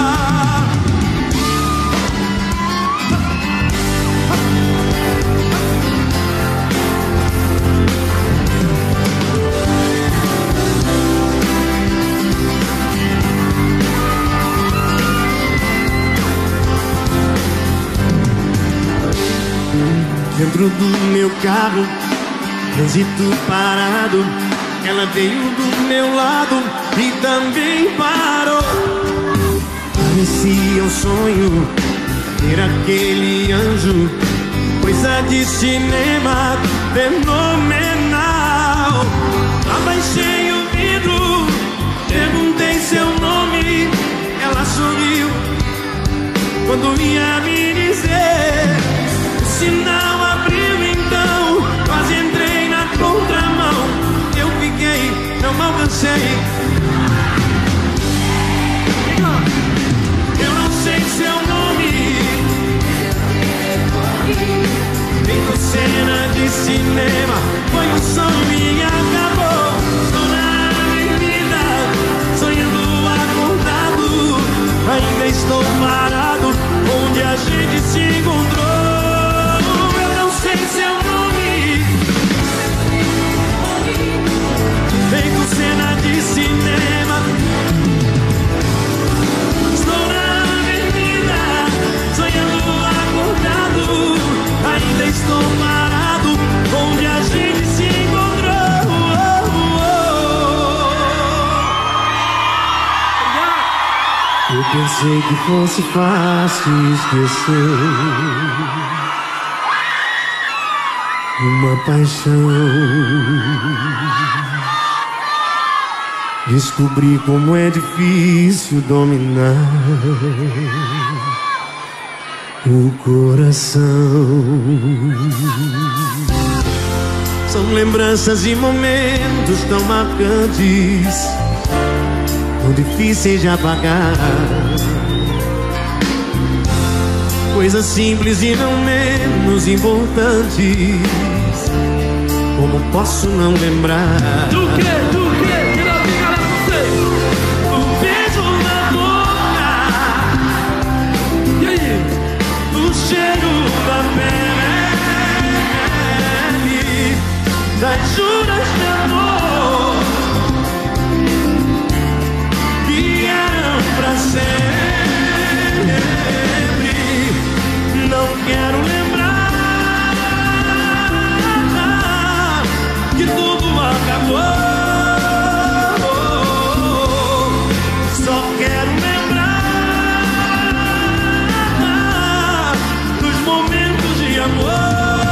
Dentro do meu carro, trânsito parado, ela veio do meu lado e também parou. Parecia um sonho ter aquele anjo, coisa de cinema fenomenal. Abaixei o vidro, perguntei seu nome, ela sorriu quando ia me dizer. O sinal abriu então, quase entrei na contramão. Eu fiquei, não alcancei. Eu não sei seu nome. Feito cena de cinema, foi um sonho e acabou. Estou na avenida, sonhando acordado. Ainda estou parado, onde a gente se encontrou. Seu nome, feito cena de cinema. Estou na avenida, sonhando acordado. Ainda estou parado, onde a gente se encontrou. Eu pensei que fosse fácil esquecer uma paixão. Descobri como é difícil dominar o coração. São lembranças e momentos tão marcantes, tão difíceis de apagar. Coisas simples e não menos importantes, como posso não lembrar? Do que? Tira a galera, não sei. O beijo na boca, E aí? o cheiro da pele, das juras de amor que eram pra sempre. Não quero lembrar que tudo acabou. Só quero lembrar dos momentos de amor.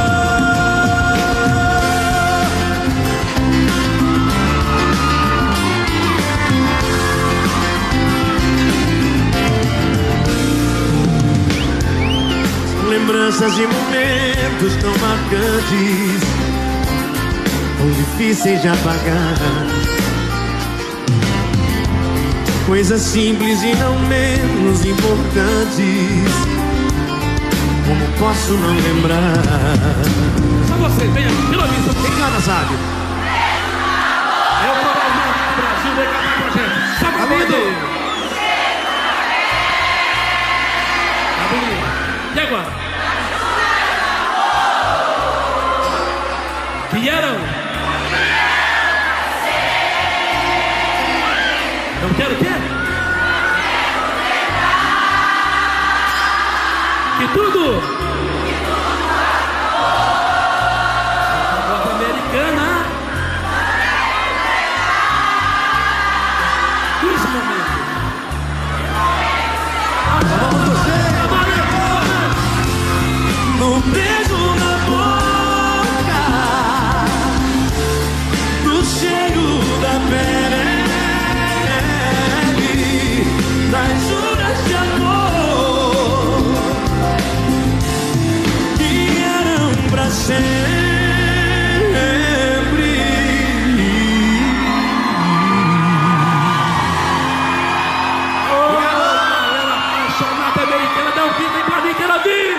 Lembranças de momentos tão marcantes, tão difíceis de apagar. Coisas simples e não menos importantes, como posso não lembrar? Só você, vem aqui, tira a lista. Quem canta, sabe? É o Brasil, vem cantar pra gente. Sabe Tá lindo! Tá bonito. E agora? Vieram? Não quero o quê? Que tudo? Voz americana. Esse momento. Vamos você. No beijo na boca, no cheiro da pele, das juras de amor que eram pra sempre. Galera apaixonada americana, dá um pico aí pra mim, que ela viu.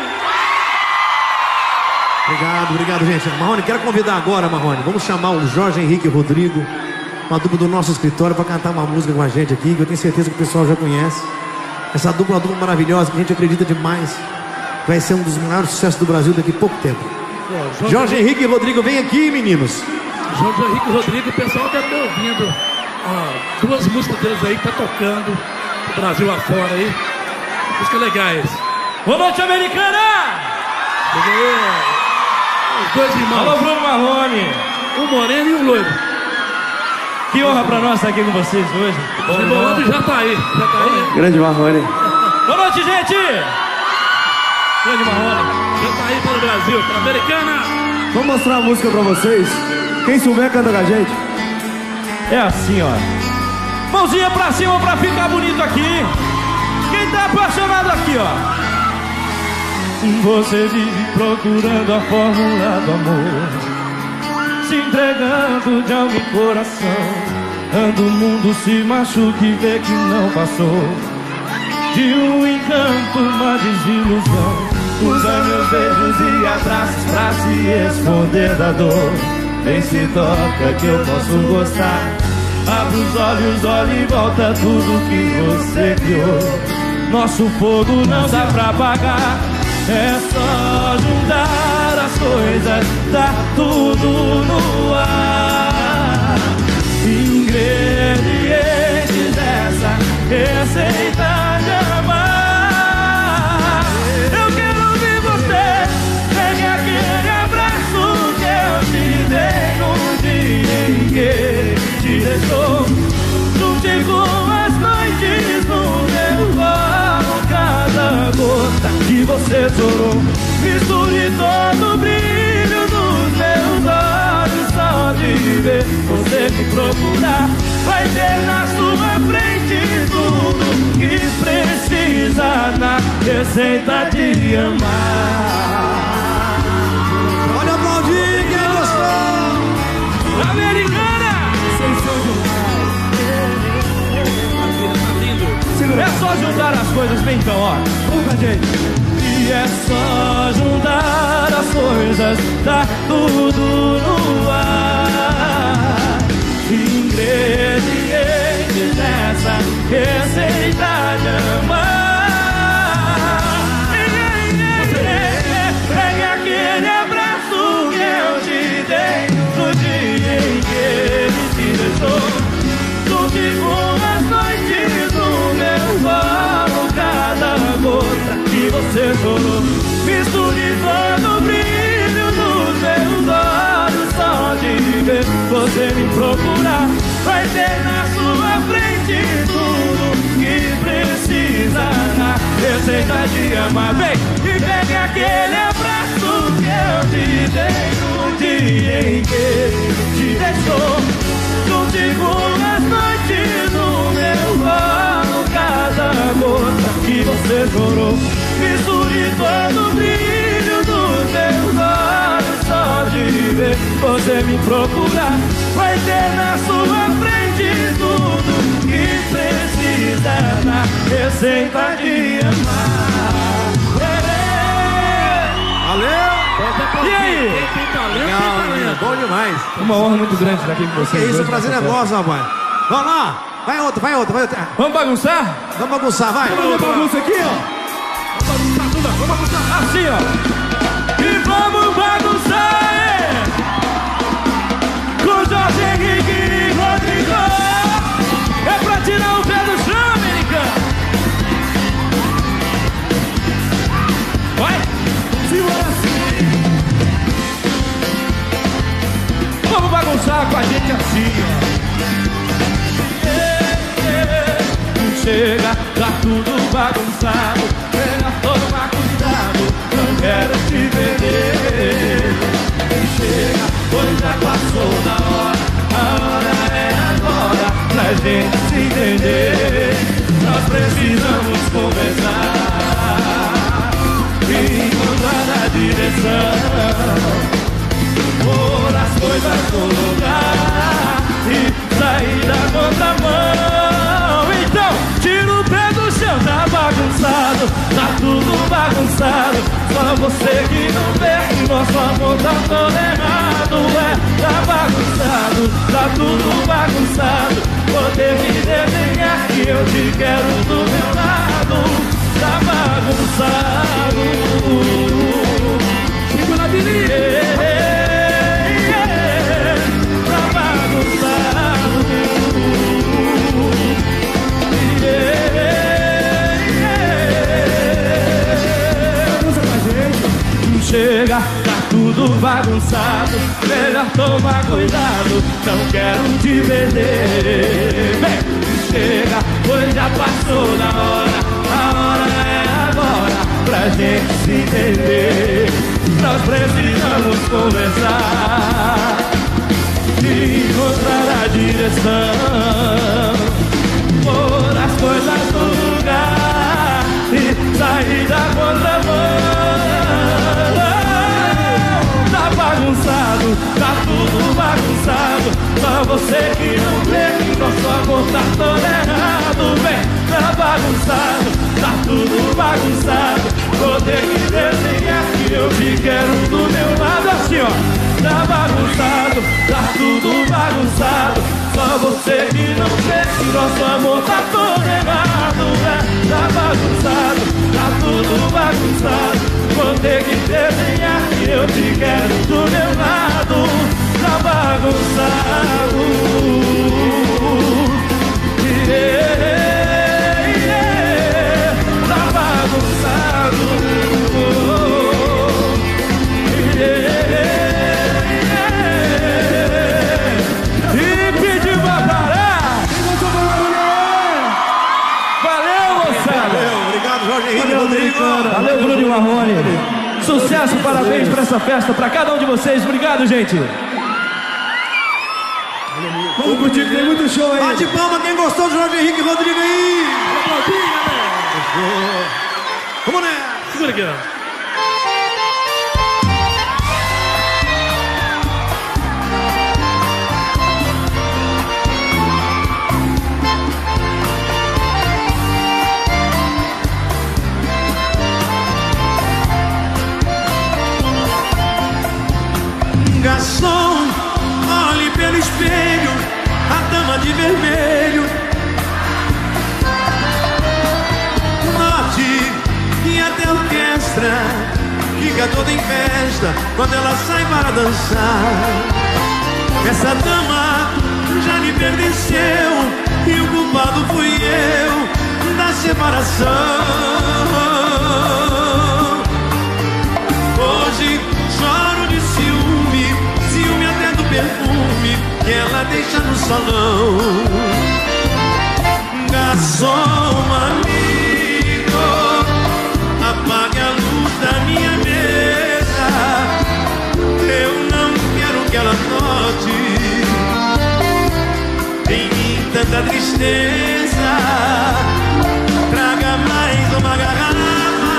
Obrigado, gente. Marrone, quero convidar agora, Marrone. Vamos chamar o Jorge Henrique Rodrigo, uma dupla do nosso escritório, para cantar uma música com a gente aqui, que eu tenho certeza que o pessoal já conhece. Essa dupla é uma dupla maravilhosa, que a gente acredita demais. Vai ser um dos maiores sucessos do Brasil daqui a pouco tempo. Jorge Henrique Rodrigo, vem aqui, meninos. Jorge Henrique Rodrigo, o pessoal deve estar ouvindo duas músicas deles aí que tá tocando no Brasil afora aí. Músicas legais. Boa noite, americana! Os dois irmãos. Alô, Bruno Marrone! Um moreno e um loiro. Que honra pra nós estar aqui com vocês hoje. O Rebolando já tá aí. Grande Marrone. Boa noite, gente! Grande Marrone. Já tá aí para o Brasil, para a americana. Vamos mostrar a música pra vocês. Quem souber, canta com a gente. É assim, ó. Mãozinha pra cima pra ficar bonito aqui. Quem tá apaixonado aqui, ó. Você vive procurando a fórmula do amor, se entregando de alma e coração. Anda o mundo, se machuca e vê que não passou de um encanto, uma desilusão. Usa meus beijos e abraços pra se esconder da dor. Vem, se toca que eu posso gostar. Abre os olhos, olha e volta tudo que você criou. Nosso fogo não dá pra apagar. É só juntar as coisas, dar tudo no ar. Ingredientes dessa receita de amar. Eu quero ouvir você, pegue aquele abraço que eu te dei no dia em que te deixou. Junte com as noites no meu colo, cada gota que você chorou. Misture todo o brilho dos meus olhos, só de ver você me procurar. Vai ter na sua frente tudo que precisa na receita de amar. Olha, aplaudir, quem gostou? coisas bem então, ó. Vamos com a gente. E é só juntar as coisas, tá tudo no ar. Ingredientes dessa receita de amar. Pegue aquele abraço que eu te dei no dia em que ele te deixou. Contigo as noites no meu colo, cada gota que você chorou. Misture todo o brilho dos meus olhos, só de ver você me procurar. Vai ter na sua frente tudo que precisa na receita de amar. Vem e pegue aquele abraço que eu te dei no dia em que te deixou. Contigo as noites no meu colo, cada gota que você chorou. Misture todo o brilho dos meus olhos, só de ver você me procurar. Vai ter na sua frente tudo que precisa na receita de amar. Valeu! E aí? Tem talento. Bom demais. Uma honra muito grande estar aqui com vocês. Que isso, o prazer é nosso, rapaz. Vamos lá. Vai outra. Vamos bagunçar? Vamos bagunçar, vai. Vamos fazer bagunça aqui, ó. Vamos bagunçar. Assim, ó. E vamos bagunçar, com Jorge Henrique e Rodrigo. É pra tirar o pé do chão, americano. Vai. Segura assim. Vamos bagunçar com a gente assim, ó. Chega, tá tudo bagunçado. Melhor tomar cuidado, não quero te perder. Chega, pois já passou da hora. A hora é agora pra gente se entender. Nós precisamos conversar e encontrar a direção, pôr as coisas no lugar e sair da contramão. Então, tira o pé do chão, tá bagunçado, tá tudo bagunçado. Só você que não vê que nosso amor tá todo errado. Tá bagunçado, tá tudo bagunçado. Vou ter que desenhar que eu te quero do meu lado. Tá bagunçado. Fico na avenida. Tá bagunçado. Chega, tá tudo bagunçado. Melhor tomar cuidado, não quero te perder. Vem, chega, pois já passou da hora. A hora é agora pra gente se entender. Nós precisamos conversar e encontrar a direção, pôr as coisas no lugar e sair da contramão. Tá bagunçado, tá tudo bagunçado. Só você que não vê que nosso amor tá todo errado. Vem, tá bagunçado, tá tudo bagunçado. Vou ter que desenhar que eu te quero do meu lado. Assim, ó. Tá bagunçado, tá tudo bagunçado. Só você que não vê que nosso amor tá todo errado. Tá bagunçado, tá tudo bagunçado. Vou ter que desenhar que eu te quero do meu lado. Tá bagunçado. Tá bagunçado. E pediu pra parar. Valeu, moçada. Valeu, obrigado, Jorge Henrique, Rodrigo. Valeu, Bruno e Marrone. Sucesso, parabéns por essa festa, pra cada um de vocês. Obrigado, gente. Vamos curtir, tem muito show aí. Bate palma quem gostou do Jorge Henrique e Rodrigo aí. Vamos nessa. Segura aqui, ó. Garçom, olhe pelo espelho, a dama de vermelho. Note que até a orquestra fica toda em festa quando ela sai para dançar. Essa dama já lhe pertenceu e o culpado fui eu da separação. Hoje choro de ciúme, ciúme até do perfume que ela deixa no salão. Garçom amigo, apague a luz da minha mesa. Eu não quero que ela note em mim tanta tristeza. Traga mais uma garrafa,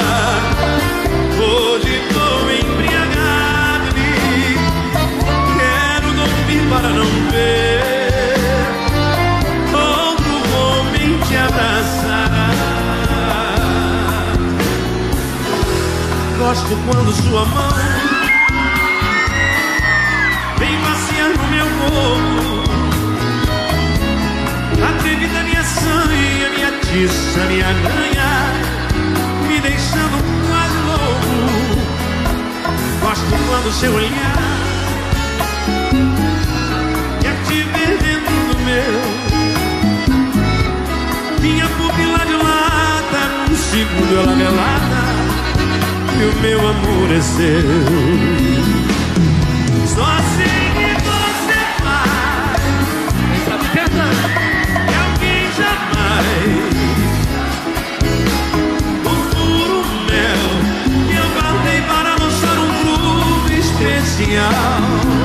hoje estou embriagado e quero dormir para não ver outro homem te abraçar. Gosto quando sua mão vem passear no meu corpo, atrevida minha sanha, minha tiça, minha ganha, me deixando quase louco. Gosto quando seu olhar quer te ver dentro do meu. Minha pupila dilata, num segundo ela relata que o meu amor é seu. Só sei que você faz que alguém jamais. O puro mel que eu guardei para lançar um clube especial.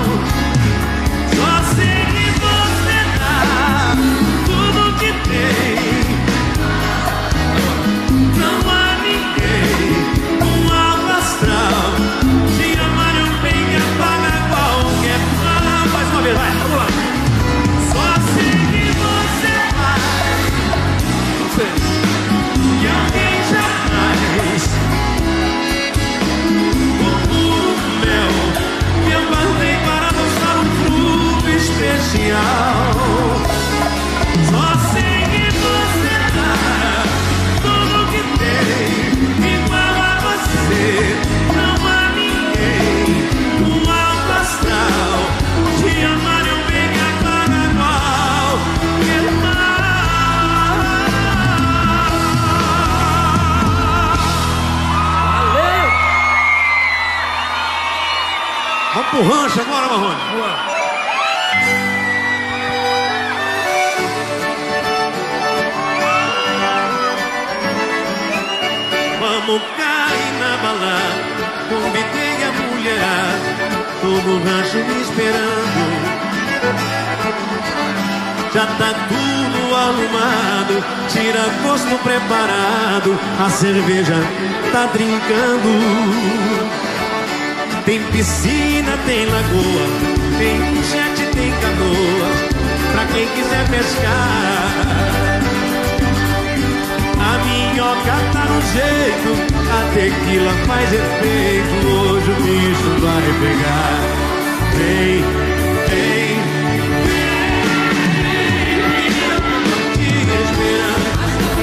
Só sei que você dá tudo que tem. Não há ninguém com alto astral te amar um bem que apaga qualquer mal. Mais uma vez, vai, vamos lá. Só sei que você faz que alguém jamais. O puro mel que eu guardei para lançar um fruto especial. Só sei que você dá tudo que tem, igual a você. Não há ninguém com alto astral te amar um bem que apaga qualquer mal. Valeu! Vamos pro rancho agora, Marrone. Boa. Vamos cair na balada, convidei a mulherada, tô no rancho me esperando. Já tá tudo arrumado, tira-gosto preparado, a cerveja tá trincando. Tem piscina, tem lagoa, tem jet, tem canoa, pra quem quiser pescar. A minhoca tá no jeito, a tequila faz efeito, hoje o bicho vai pegar. Vem, vem, vem, te esperando.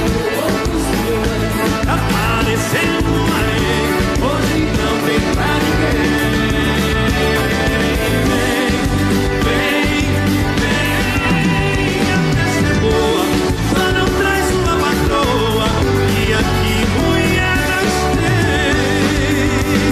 Aparecendo aí, hoje não tem pra ninguém. Vem, vem, vem, a festa é boa, só não traz uma patroa, e aqui mulheres tem.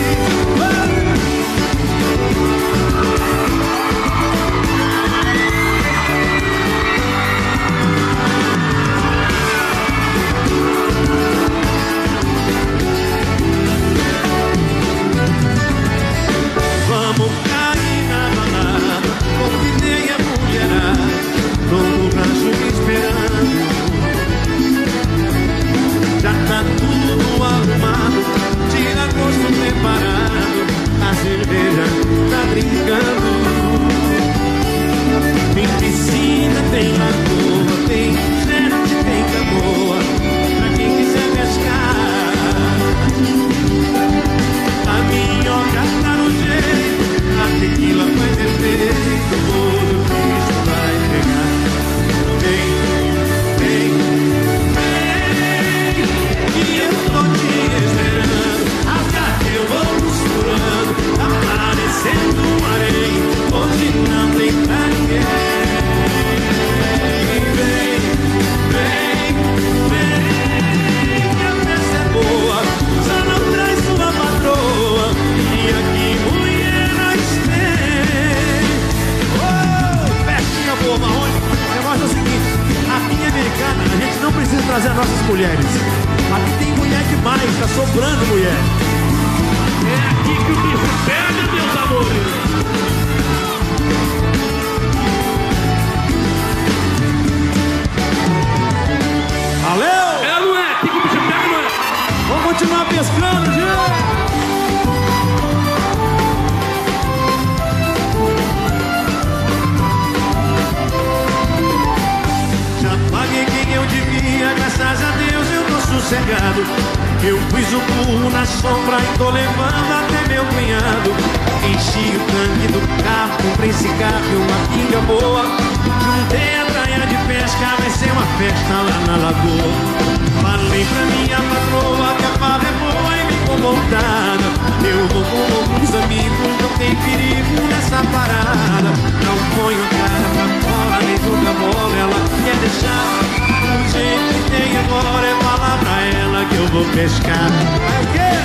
Eu pus o burro na sombra e tô levando até meu cunhado. Enchi o tanque do carro, comprei cigarro e uma pinga boa. Juntei a traia de pesca, vai ser uma festa lá na lagoa. Falei pra minha patroa que a farra é boa e me incomodada. Eu vou com alguns amigos, não tem perigo nessa parada. Não ponho cara pra fora, nem joga bola, ela quer deixar. O jeito que tem agora é falar pra ela que eu vou pescar. Vai o quê?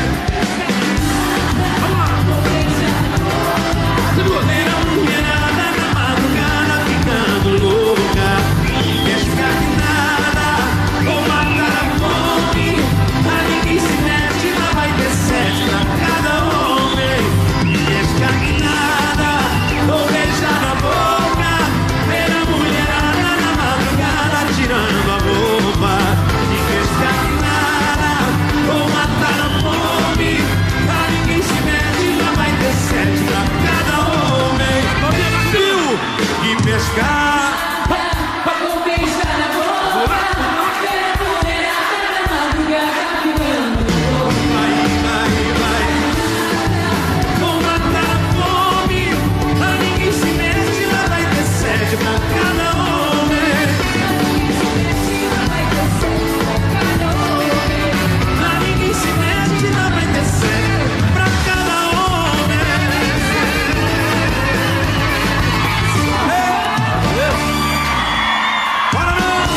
Ver a mulherada na madrugada ficando louca. Pescar que nada, vou matar a fome. A ninguém se mete, lá vai ter sete pra cada homem. Pescar que nada, vou beijar na boca. Ver a mulherada na madrugada tirando a roupa. E pescar que nada, vou matar a fome. A ninguém se mete, lá vai ter sete pra cada homem. E pescar. Vou beijar na boca. Ver a mulherada na madrugada ficando louca. Vai. Vou matar a fome. A ninguém se mete, lá vai ter sede pra cada homem. Lá ninguém se mete, lá vai ter sede pra cada homem. Bora não!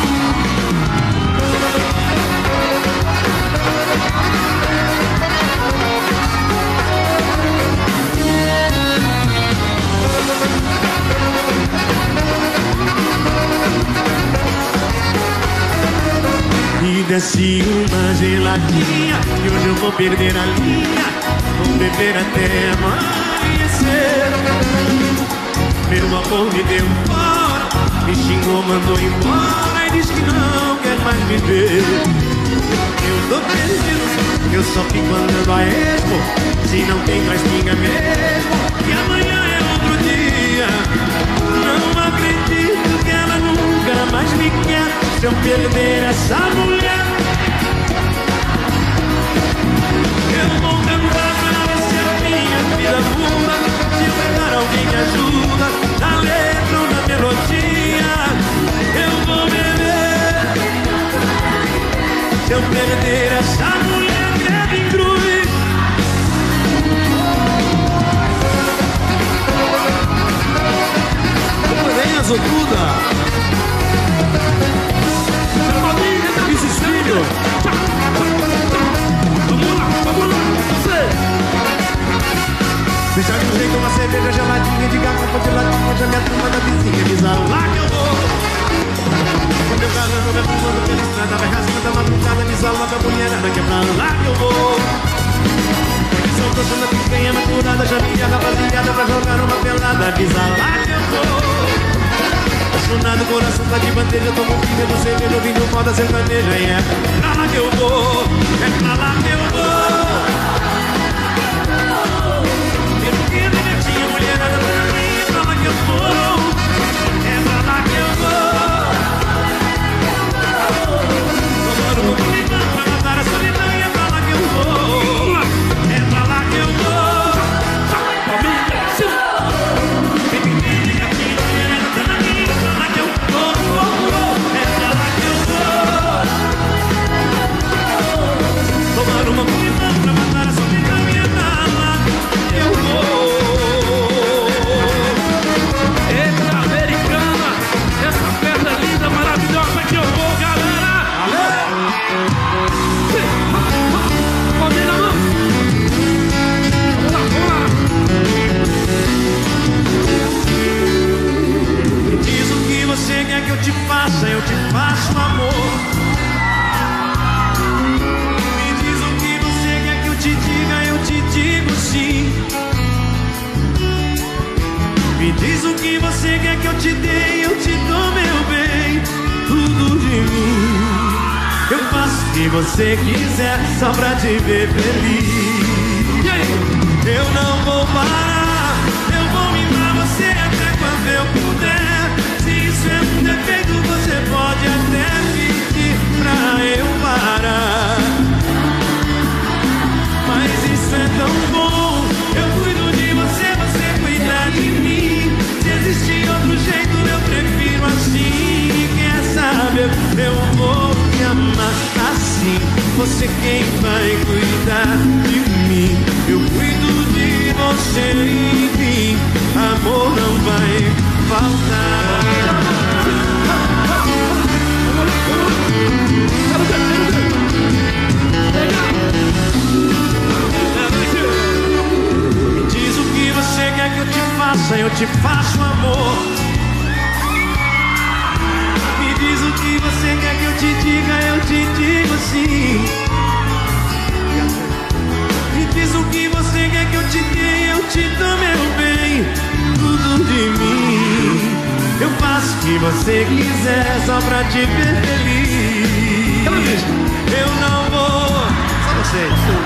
E desci uma geladinha e hoje eu vou perder a linha. Vou beber até amanhecer. Meu amor me deu fora, me xingou, mandou embora e disse que não quer mais viver. Eu tô perdido, eu só fico andando a esmo. Se não tem mais pinga mesmo, e amanhã é outro dia. Não acredito que ela nunca mais me quer. Se eu perder essa mulher, eu vou cantar pra ver se a minha vida muda. Se eu pegar alguém que ajuda na letra ou na melodia, eu vou beber. Se eu perder essa mulher, Kevin Cruz. Vem, Azotuda. Esses filhos. Vamos lá, você. Deixa de um jeito uma cerveja geladinha de garrafa de latinha. Já me turma da vizinha diz lá que eu vou. Com meu carro, meu fumando pela estrada, vai rasgando a madrugada, diz lá da mulherada que é pra lá que eu vou. São todos na picanha maturada, já vi a rapaziada pra jogar uma pelada, diz lá que eu vou. Apaixonado, coração tá de bandeja, tomo filha do cerveja, ouvindo moda sertaneja. E é pra lá que eu vou, é pra lá que eu vou. Minha netinha, mulherada pra mim, é pra lá que eu vou. É pra lá que eu vou. Tomando um limão pra matar a solidão. E é pra lá que eu vou. É pra lá que eu vou. Uma mulher pra matar a solidão e é pra lá que eu vou. Eita, americana, essa festa linda, maravilhosa que eu vou, galera! Pode na mão! Vamos lá! Diz o que você quer que eu te faça, eu te faço amor. Te diga, eu te digo sim. Me diz o que você quer que eu te dê, eu te dou meu bem, tudo de mim. Eu faço o que você quiser, só pra te ver feliz. Eu não vou parar, eu vou mimar você até quando eu puder. Se isso é um defeito, você pode até pedir pra eu parar. você, enfim, amor não vai faltar. Me diz o que você quer que eu te faça, eu te faço amor. Me diz o que você quer que eu te diga, eu te digo sim. Me diz o que você quer que eu te dê, eu te dou meu bem. Tudo de mim, eu faço o que você quiser só pra te ver feliz. Eu não vou, só você.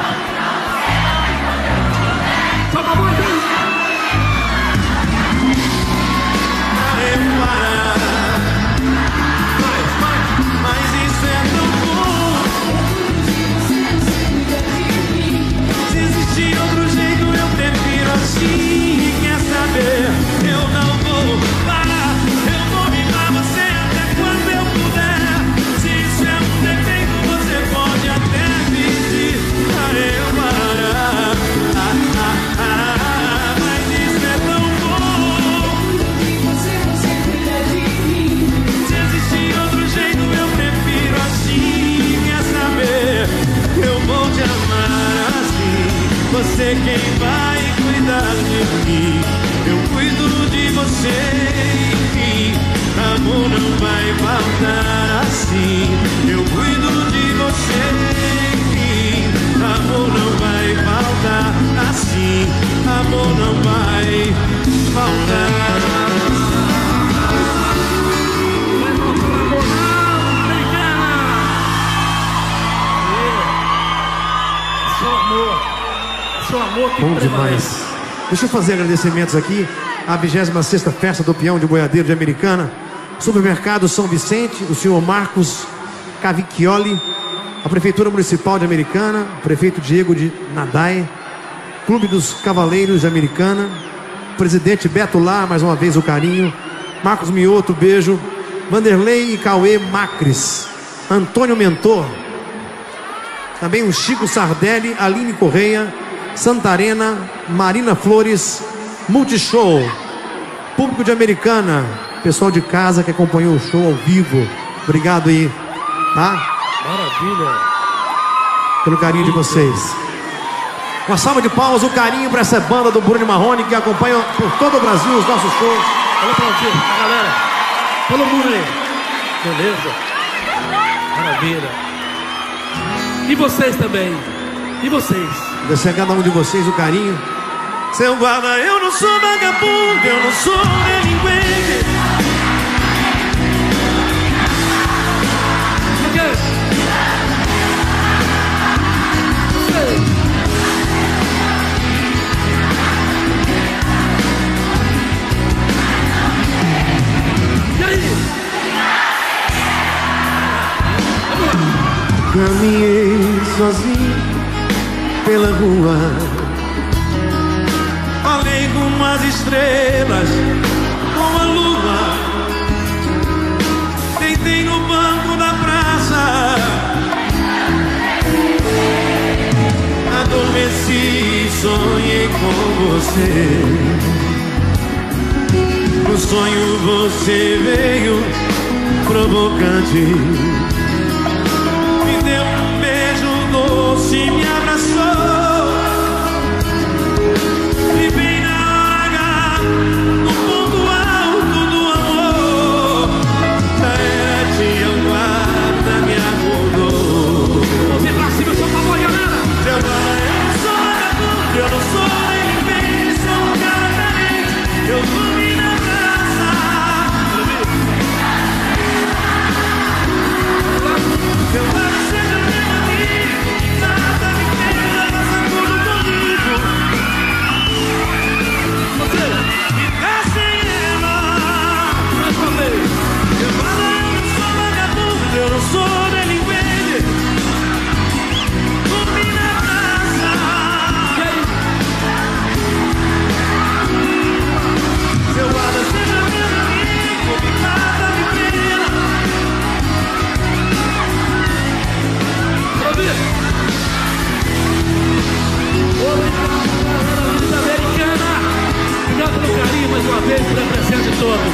Só pra você. Mas isso é tão bom. Se existir outro jeito eu prefiro assim. Quer saber? Eu não vou parar. Eu vou mimar você até quando eu puder. Se isso é um defeito você pode até pedir pra eu parar. Mas isso é tão bom. Se existir outro jeito eu prefiro assim. Quer saber? Eu vou te amar assim. Você quem vai cuidar de mim. Eu cuido de você, enfim. Amor não vai faltar assim. Eu cuido de você, enfim. Amor não vai faltar assim. Amor não vai faltar. Seu amor que Bom prevalece. demais. Deixa eu fazer agradecimentos aqui à 26ª Festa do Peão de Boiadeiro de Americana, Supermercado São Vicente, o senhor Marcos Cavicchioli, a Prefeitura Municipal de Americana, o prefeito Diego de Nadai, Clube dos Cavaleiros de Americana, presidente Beto Lá, mais uma vez o carinho, Marcos Mioto, beijo, Vanderlei e Cauê Macris, Antônio Mentor, também o Chico Sardelli, Aline Correia, Santarena, Marina Flores, Multishow, público de Americana, pessoal de casa que acompanhou o show ao vivo, obrigado aí, tá? Maravilha. Pelo carinho de vocês. Uma salva de palmas, um carinho para essa banda do Bruno Marrone que acompanha por todo o Brasil os nossos shows. Olha pra você, galera. Todo mundo aí. Beleza? Maravilha. E vocês também. E vocês? Agradecer a cada um de vocês o carinho. Seu guarda, eu não sou vagabundo, eu não sou delinquente. O quê? E aí? Vamos lá. Caminhei sozinho pela rua, falei com as estrelas, com a lua, deitei no banco da praça, adormeci e sonhei com você. No sonho você veio provocante, me deu um beijo doce, me abraçou, e bem na hora H, no ponto alto do amor, da era de guarda me acordou. Você pra cima, só pra boa, galera. Seu pai, eu não sou vagabundo, eu não sou ninguém, sou um cara carente, eu dormi na praça.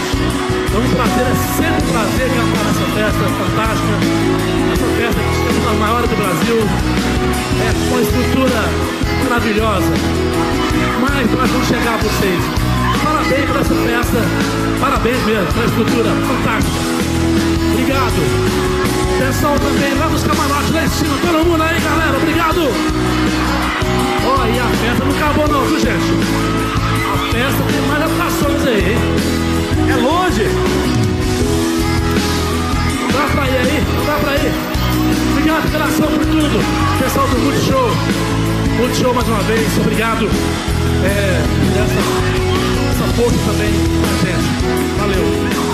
É um prazer, é sempre um prazer cantar nessa festa fantástica. Essa festa que é uma das maiores do Brasil. É com uma estrutura maravilhosa. Mas nós vamos chegar a vocês. Parabéns por essa festa. Parabéns mesmo pela estrutura fantástica. Obrigado. Pessoal também lá dos camarotes lá em cima. Todo mundo aí, galera. Obrigado. Ó, e a festa não acabou não, viu, gente? A festa tem mais atrações aí, hein? É longe. Dá pra ir aí, dá pra ir. Obrigado, coração, por tudo. Pessoal do Multishow. Multishow mais uma vez, obrigado. Essa força também pra gente. Valeu.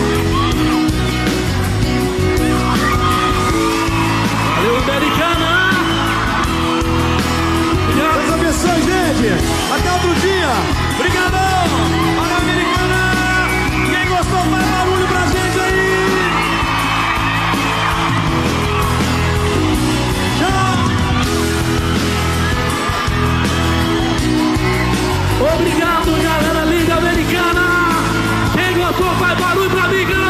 Valeu, Americana. Obrigado. Deus abençoe, gente. Até outro dia. Obrigadão. Valeu, Americana. Quem gostou, faz barulho pra gente aí. Obrigado, galera linda americana. Quem gostou, faz barulho pra mim, galera.